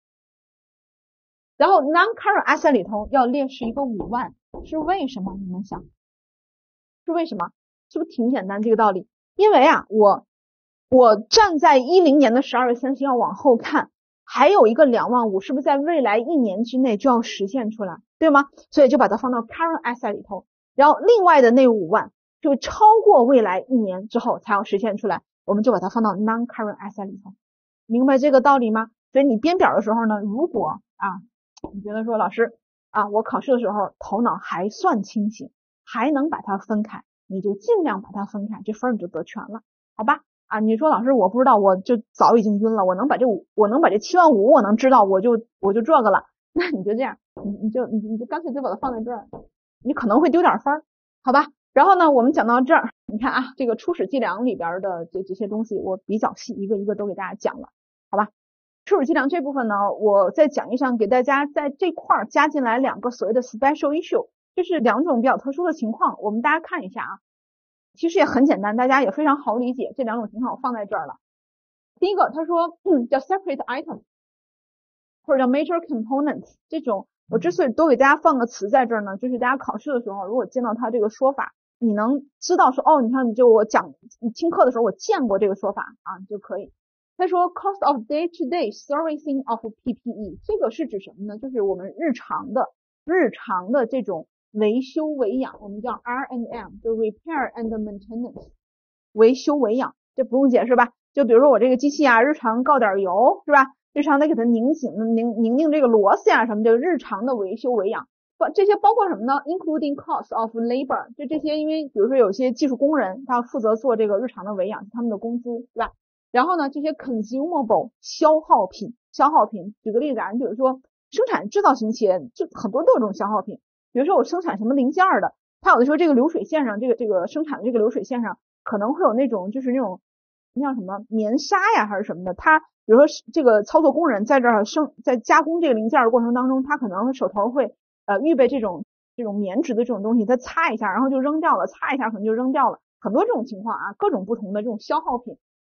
然后 non-current asset 里头要列示一个5万，是为什么？你们想是为什么？是不是挺简单这个道理？因为我站在10年的12月31号往后看，还有一个25000，是不是在未来1年之内就要实现出来，对吗？所以就把它放到 current asset 里头，然后另外的那5万就超过未来1年之后才要实现出来，我们就把它放到 non-current asset 里头，明白这个道理吗？所以你编表的时候呢，如果你觉得说老师我考试的时候头脑还算清醒，还能把它分开，你就尽量把它分开，这分你就得全了，好吧？你说老师我不知道，我就早已经晕了，我能把这75000我能知道，我就这个了，那你就这样，你就干脆就把它放在这儿，你可能会丢点分，好吧？然后呢，我们讲到这儿，你看这个初始计量里边的这些东西我比较细，一个一个都给大家讲了，好吧？初始计量这部分呢，我再讲一讲，给大家在这块加进来2个所谓的 special issue， 就是2种比较特殊的情况，我们大家看一下其实也很简单，大家也非常好理解，这2种情况我放在这儿了。第一个他说叫 separate item 或者叫 major components， 这种我之所以多给大家放个词在这儿呢，就是大家考试的时候如果见到它这个说法，你能知道说你看你听课的时候我见过这个说法就可以。他说 cost of day-to-day servicing of PPE， 这个是指什么呢？就是我们日常的这种维修维养，我们叫 R&M， 就 repair and maintenance， 维修维养，这不用解释吧？就比如说我这个机器日常告点油是吧？日常得给它拧这个螺丝什么，就日常的维修维养。这些包括什么呢 ？including cost of labor， 就这些，因为比如说有些技术工人他负责做这个日常的维养，他们的工资对吧？然后呢，这些 consumable 消耗品，举个例子你比如说生产制造型企业就很多都有这种消耗品，比如说我生产什么零件的，它有的时候这个流水线上，这个生产的这个流水线上可能会有那种就是那种叫什么棉纱还是什么的，它比如说这个操作工人在这儿在加工这个零件的过程当中，他可能手头会预备这种棉质的这种东西，他擦一下然后就扔掉了，擦一下可能就扔掉了，很多这种情况各种不同的这种消耗品。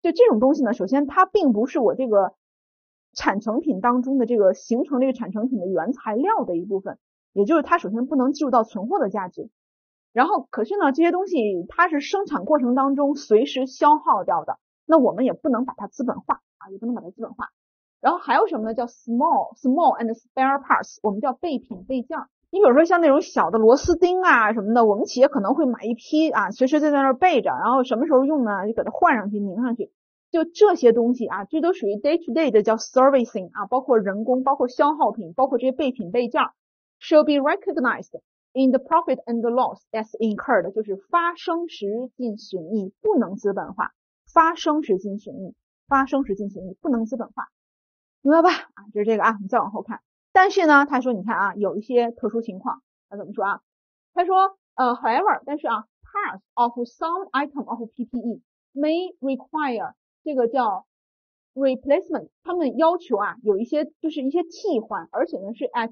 就这种东西呢，首先它并不是我这个产成品当中的这个形成这个产成品的原材料的一部分，也就是它首先不能计入到存货的价值。然后可是呢，这些东西它是生产过程当中随时消耗掉的，那我们也不能把它资本化啊，也不能把它资本化。然后还有什么呢？叫 small and spare parts， 我们叫备品备件。你比如说像那种小的螺丝钉啊什么的，我们企业可能会买一批啊，随时在那儿备着，然后什么时候用呢，就给它换上去拧上去。就这些东西啊，这都属于 day to day 的叫 servicing 啊，包括人工，包括消耗品，包括这些备品备件 ，shall be recognized in the profit and the loss as incurred， 就是发生时进损益，不能资本化。发生时进损益，发生时进损益，不能资本化。明白吧？啊，就是这个啊，你再往后看。但是呢，他说你看啊，有一些特殊情况，他怎么说啊？他说however， 但是啊 parts of some item of PPE may require 这个叫 replacement， 他们要求啊有一些就是一些替换，而且呢是 at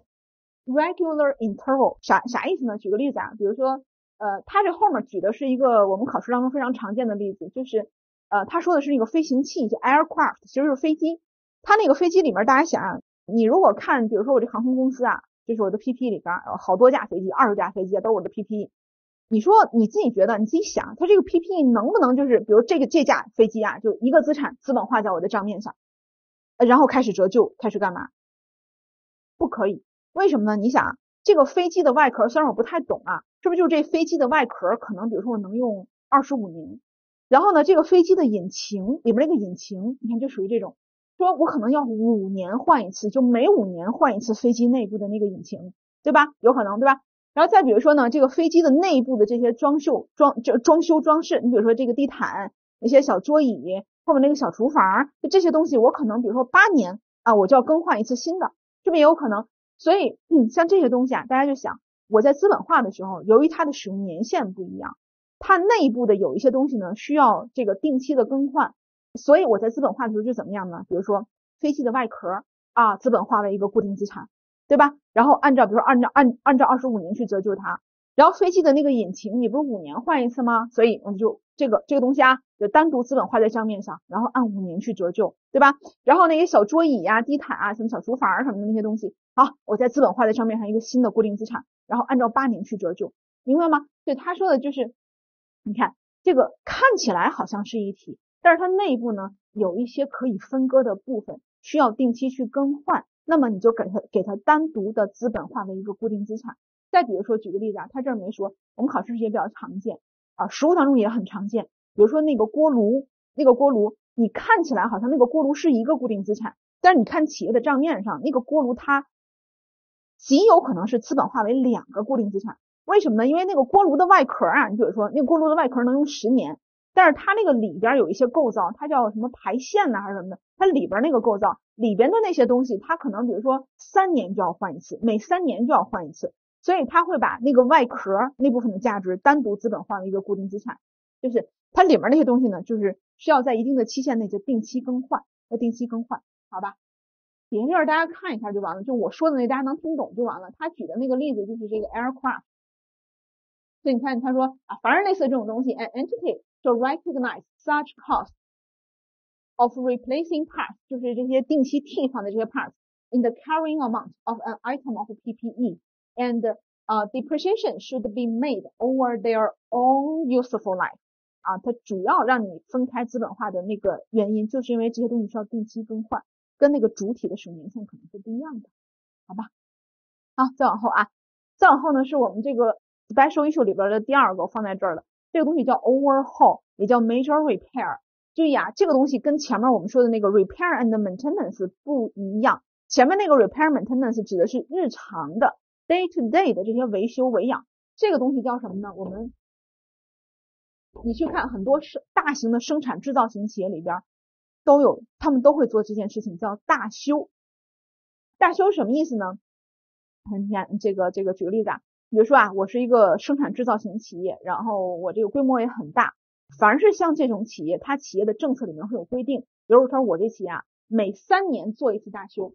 regular interval， 啥意思呢？举个例子啊，比如说他这后面举的是一个我们考试当中非常常见的例子，就是他说的是那个飞行器叫 aircraft， 其实是飞机。它那个飞机里面，大家想啊，你如果看，比如说我这航空公司啊，就是我的 PPE 里边好多架飞机，20架飞机都是我的 PPE。你说你自己觉得，你自己想，它这个 PPE 能不能就是，比如这架飞机啊，就一个资产资本化在我的账面上，然后开始折旧，开始干嘛？不可以。为什么呢？你想，这个飞机的外壳，虽然我不太懂啊，是不是就这飞机的外壳可能，比如说我能用25年，然后呢，这个飞机的引擎里边那个引擎，你看就属于这种。说我可能要5年换一次，就每5年换一次飞机内部的那个引擎，对吧？有可能，对吧？然后再比如说呢，这个飞机的内部的这些装修装饰，你比如说这个地毯、那些小桌椅，后面那个小厨房，就这些东西，我可能比如说8年啊，我就要更换一次新的，是不是也有可能？所以像这些东西啊，大家就想，我在资本化的时候，由于它的使用年限不一样，它内部的有一些东西呢，需要这个定期的更换。所以我在资本化的时候就怎么样呢？比如说飞机的外壳啊，资本化为一个固定资产，对吧？然后按照比如说按照25年去折旧它。然后飞机的那个引擎，你不是5年换一次吗？所以我们就这个东西啊，就单独资本化在账面上，然后按5年去折旧，对吧？然后那些小桌椅啊、地毯啊、什么小厨房什么的那些东西，好，我在资本化在账面上一个新的固定资产，然后按照8年去折旧，明白吗？对，他说的就是，你看这个看起来好像是一体。但是它内部呢有一些可以分割的部分，需要定期去更换，那么你就给它单独的资本化为一个固定资产。再比如说举个例子啊，他这儿没说，我们考试时也比较常见啊，实务当中也很常见。比如说那个锅炉，你看起来好像那个锅炉是一个固定资产，但是你看企业的账面上，那个锅炉它极有可能是资本化为2个固定资产。为什么呢？因为那个锅炉的外壳啊，你比如说那个锅炉的外壳能用10年。但是它那个里边有一些构造，它叫什么排线呢还是什么的，它里边那个构造里边的那些东西，它可能比如说3年就要换一次，每3年就要换一次，所以它会把那个外壳那部分的价值单独资本化为一个固定资产，就是它里面那些东西呢，就是需要在一定的期限内就定期更换，好吧？底下这儿大家看一下就完了，就我说的那大家能听懂就完了。他举的那个例子就是这个 aircraft， 所以你看他说啊，凡是类似这种东西 ，an entity to recognize such cost of replacing parts， 就是这些定期替换的这些 parts in the carrying amount of an item of PPE and depreciation should be made over their own useful life。啊，它主要让你分开资本化的那个原因，就是因为这些东西需要定期更换，跟那个主体的使用年限可能是不一样的，好吧？好，再往后啊，再往后呢是我们这个 special issue 里边的第2个，我放在这儿了。这个东西叫 overhaul， 也叫 major repair。注意啊，这个东西跟前面我们说的那个 repair and maintenance 不一样。前面那个 repair maintenance 指的是日常的 day to day 的这些维修维养，这个东西叫什么呢？你去看很多大型的生产制造型企业里边都有，他们都会做这件事情，叫大修。大修什么意思呢？你看这个举个例子啊，比如说啊，我是一个生产制造型企业，然后我这个规模也很大，凡是像这种企业，它企业的政策里面会有规定，比如说我这企业啊，每3年做一次大修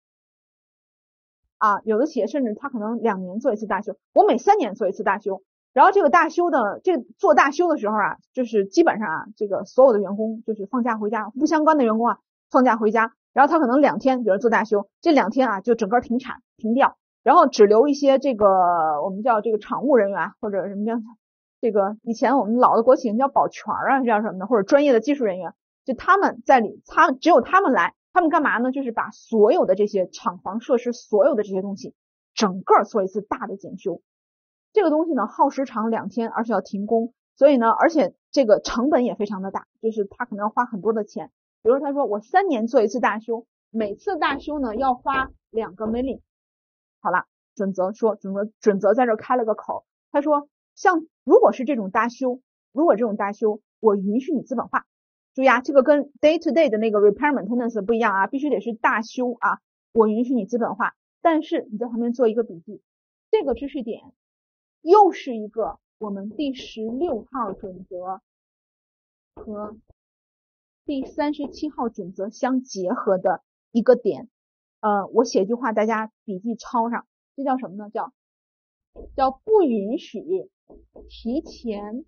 啊，有的企业甚至它可能2年做一次大修，我每3年做一次大修。 然后这个做大修的时候啊，就是基本上啊，这个所有的员工就是放假回家，不相关的员工啊放假回家，然后他可能2天，比如做大修，这2天啊就整个停产停掉，然后只留一些这个我们叫这个场务人员或者什么叫这个以前我们老的国企叫保全啊，叫什么的，或者专业的技术人员，就他们在只有他们来，他们干嘛呢？就是把所有的这些厂房设施，所有的这些东西，整个做一次大的检修。这个东西呢，耗时长2天，而且要停工，所以呢，而且这个成本也非常的大，就是他可能要花很多的钱。比如他说我3年做一次大修，每次大修呢要花2个 million。好了，准则在这开了个口，他说如果这种大修，我允许你资本化。注意啊，这个跟 day to day 的那个 repair maintenance 不一样啊，必须得是大修啊，我允许你资本化。但是你在旁边做一个笔记，这个知识点又是一个我们第16号准则和第37号准则相结合的一个点。我写一句话，大家笔记抄上，这叫什么呢？叫不允许提前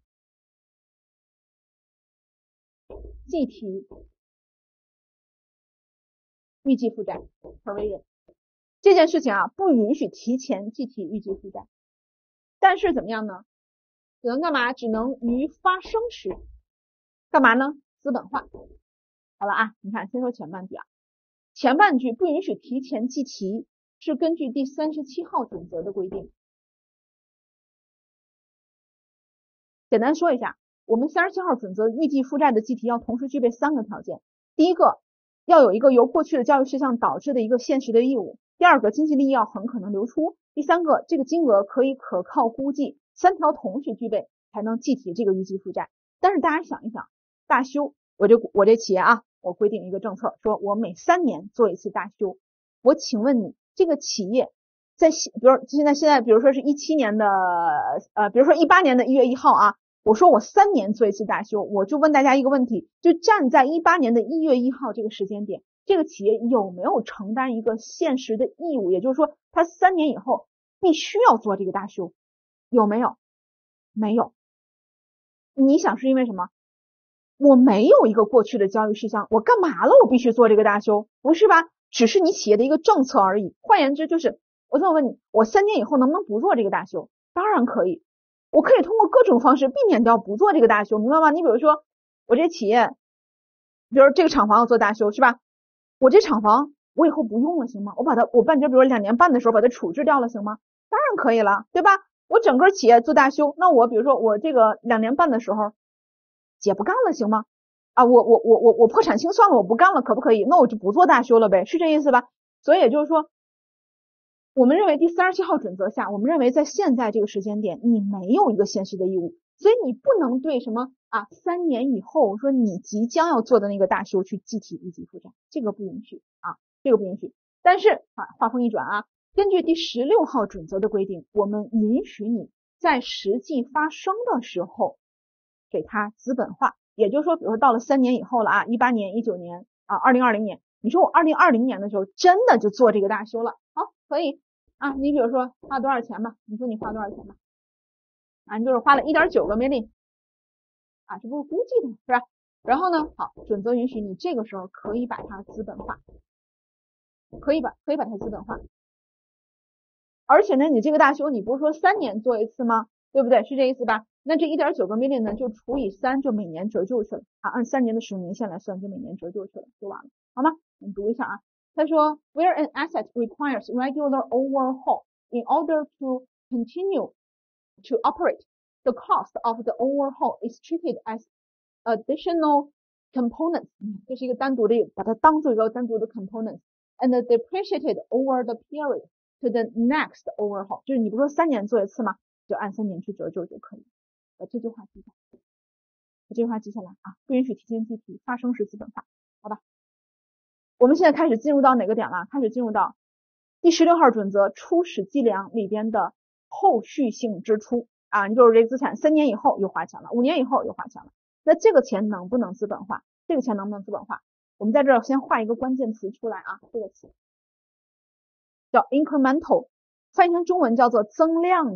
计提预计负债 provision。 这件事情啊，不允许提前计提预计负债，但是怎么样呢？只能干嘛？只能于发生时干嘛呢？资本化。好了啊，你看先说前半句啊，前半句不允许提前计提是根据第37号准则的规定。简单说一下，我们37号准则预计负债的计提要同时具备3个条件。第一个，要有一个由过去的交易事项导致的一个现实的义务；第二个，经济利益要很可能流出；第三个，这个金额可以可靠估计。3条同时具备才能计提这个预计负债。但是大家想一想，大修，我这企业啊，我规定一个政策，说我每3年做一次大修。我请问你，这个企业在现在比如说是17年的比如说18年的1月1号啊，我说我3年做一次大修，我就问大家一个问题，就站在18年的1月1号这个时间点，这个企业有没有承担一个现实的义务？也就是说，他3年以后必须要做这个大修，有没有？没有。你想是因为什么？我没有一个过去的交易事项，我干嘛了？我必须做这个大修，不是吧？只是你企业的一个政策而已。换言之，就是我这么问你，我3年以后能不能不做这个大修？当然可以，我可以通过各种方式避免掉不做这个大修，明白吗？你比如说，我这企业，比如这个厂房要做大修，是吧？我这厂房我以后不用了，行吗？我半截，比如2年半的时候把它处置掉了，行吗？当然可以了，对吧？我整个企业做大修，那我比如说我这个2年半的时候姐不干了，行吗？啊，我破产清算了，我不干了，可不可以？那我就不做大修了呗，是这意思吧？所以也就是说，我们认为第37号准则下，我们认为在现在这个时间点，你没有一个现实的义务，所以你不能对什么3年以后说你即将要做的那个大修去计提预计负债，这个不允许啊，这个不允许。但是话锋一转啊，根据第16号准则的规定，我们允许你在实际发生的时候给它资本化。也就是说，比如说到了3年以后了啊，18年、19年啊，2020年，你说我2020年的时候真的就做这个大修了，好，可以啊。你比如说花多少钱吧？你说你花多少钱吧？啊，你就是花了 1.9个 million 啊，这不是估计的，是吧？然后呢，好，准则允许你这个时候可以把它资本化，可以把它资本化。而且呢，你这个大修你不是说3年做一次吗？对不对？是这意思吧？那这 1.9个 million 呢，就除以3，就每年折旧去了啊，按3年的使用年限来算，就每年折旧去了，就完了，好吗？我们读一下啊。他说 ，Where an asset requires regular overhaul in order to continue to operate, the cost of the overhaul is treated as additional components。这是一个单独的，把它当做一个单独的 component and depreciated over the period to the next overhaul。就是你不是说3年做一次吗？就按3年去折旧就可以。把这句话记下来，把这句话记下来啊！不允许提前计提，发生时资本化，好吧？我们现在开始进入到哪个点了？开始进入到第16号准则初始计量里边的后续性支出啊！你比如这个资产3年以后又花钱了，5年以后又花钱了，那这个钱能不能资本化？这个钱能不能资本化？我们在这儿先画一个关键词出来啊，这个词叫 incremental， 翻译成中文叫做增量的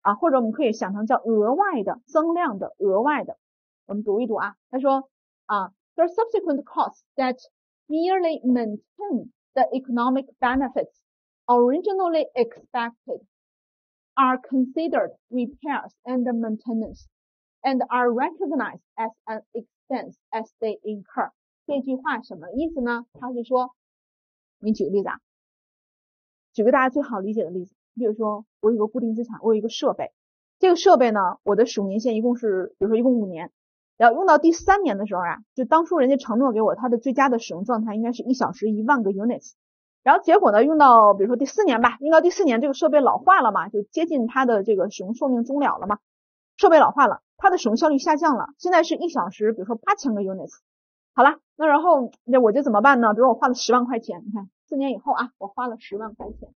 啊，或者我们可以想成叫额外的、增量的、额外的。我们读一读啊，他说there are subsequent costs that merely maintain the economic benefits originally expected are considered repairs and maintenance and are recognized as an expense as they incur。 这句话什么意思呢？他是说，我给你举个例子啊，举个大家最好理解的例子，比如说我有个固定资产，我有一个设备，这个设备呢，我的使用年限一共是，比如说一共5年，然后用到第3年的时候啊，就当初人家承诺给我它的最佳的使用状态应该是1小时1万个 units， 然后结果呢，用到比如说第4年吧，用到第4年这个设备老化了嘛，就接近它的这个使用寿命终了了嘛，设备老化了，它的使用效率下降了，现在是1小时比如说8000个 units。 好了，那然后我就怎么办呢？比如我花了10万块钱，你看4年以后啊，我花了10万块钱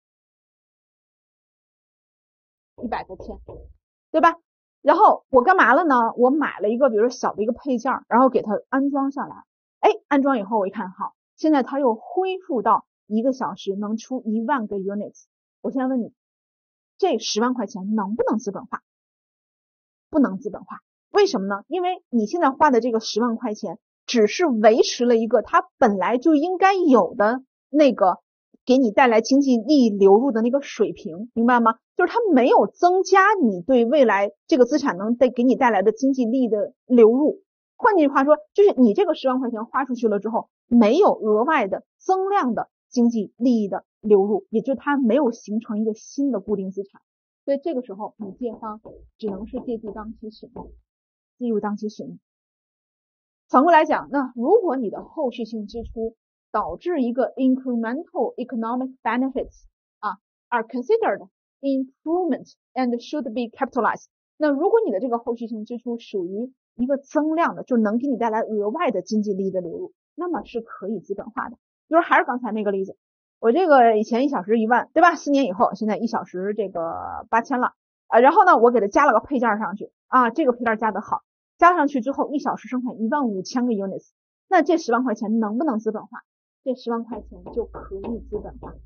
，100个千，对吧？然后我干嘛了呢？我买了一个比如说小的一个配件，然后给它安装上来，安装以后我一看，好，现在它又恢复到1个小时能出1万个 units。 我现在问你，这10万块钱能不能资本化？不能资本化。为什么呢？因为你现在花的这个10万块钱只是维持了一个它本来就应该有的那个给你带来经济利益流入的那个水平，明白吗？就是它没有增加你对未来这个资产能给你带来的经济利益的流入。换句话说，就是你这个10万块钱花出去了之后，没有额外的增量的经济利益的流入，也就是它没有形成一个新的固定资产。所以这个时候你借方只能是借助当期使用，借助当期使用。反过来讲，那如果你的后续性支出导致一个 incremental economic benefits are considered improvement and should be capitalized， 那如果你的这个后续性支出属于一个增量的，就能给你带来额外的经济利益的流入，那么是可以资本化的。比如还是刚才那个例子，我这个以前1小时1万，对吧？4年以后现在1小时这个8000了然后呢我给它加了个配件上去这个配件加得好，加上去之后1小时生产15000个 units， 那这10万块钱能不能资本化？这10万块钱就可以资本化。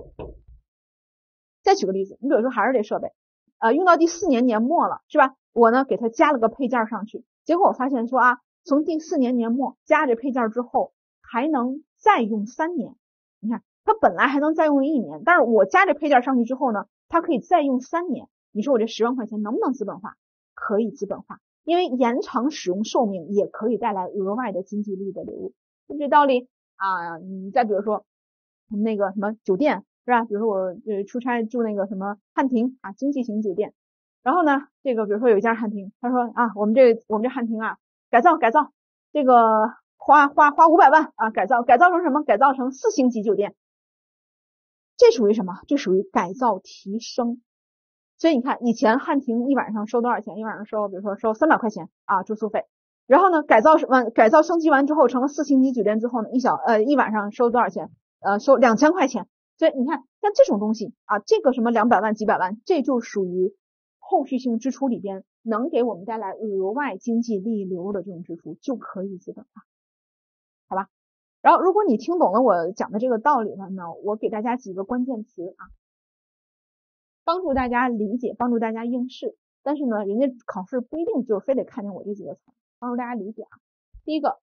再举个例子，你比如说还是这设备用到第4年年末了，是吧？我呢给它加了个配件上去，结果我发现说从第4年年末加这配件之后还能再用3年。你看它本来还能再用1年，但是我加这配件上去之后呢，它可以再用3年。你说我这10万块钱能不能资本化？可以资本化，因为延长使用寿命也可以带来额外的经济利益的流入，是不是这道理你再比如说那个什么酒店，是吧？比如说我出差住那个什么汉庭经济型酒店，然后呢这个比如说有一家汉庭，他说我们这汉庭改造，这个花500万改造成什么？改造成4星级酒店。这属于什么？这属于改造提升。所以你看以前汉庭一晚上收多少钱？一晚上收比如说收300块钱住宿费，然后呢改造升级完之后成了4星级酒店之后呢，一晚上收多少钱？收2000块钱。所以你看像这种东西这个什么200万几百万，这就属于后续性支出里边能给我们带来额外经济利益流入的这种支出，就可以资本化，好吧？然后如果你听懂了我讲的这个道理了呢，我给大家几个关键词帮助大家理解，帮助大家应试。但是呢人家考试不一定就非得看见我这几个词，帮助大家理解第一个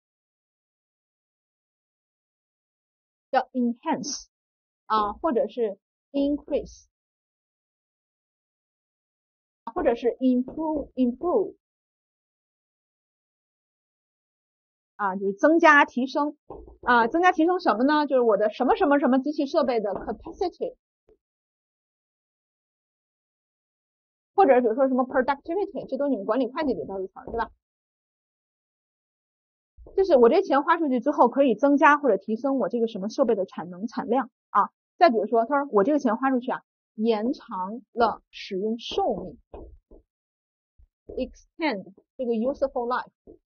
叫 enhance或者是 increase或者是 improve就是增加提升增加提升什么呢？就是我的什么什么什么机器设备的 capacity， 或者比如说什么 productivity， 这都是你们管理会计里头的词，对吧？就是我这钱花出去之后可以增加或者提升我这个什么设备的产能产量再比如说他说我这个钱花出去延长了使用寿命 extend 这个 useful life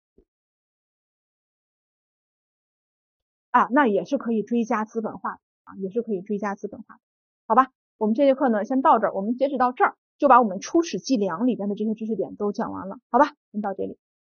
那也是可以追加资本化也是可以追加资本化，好吧？我们这节课呢先到这儿，我们截止到这儿就把我们初始计量里边的这些知识点都讲完了，好吧？先到这里。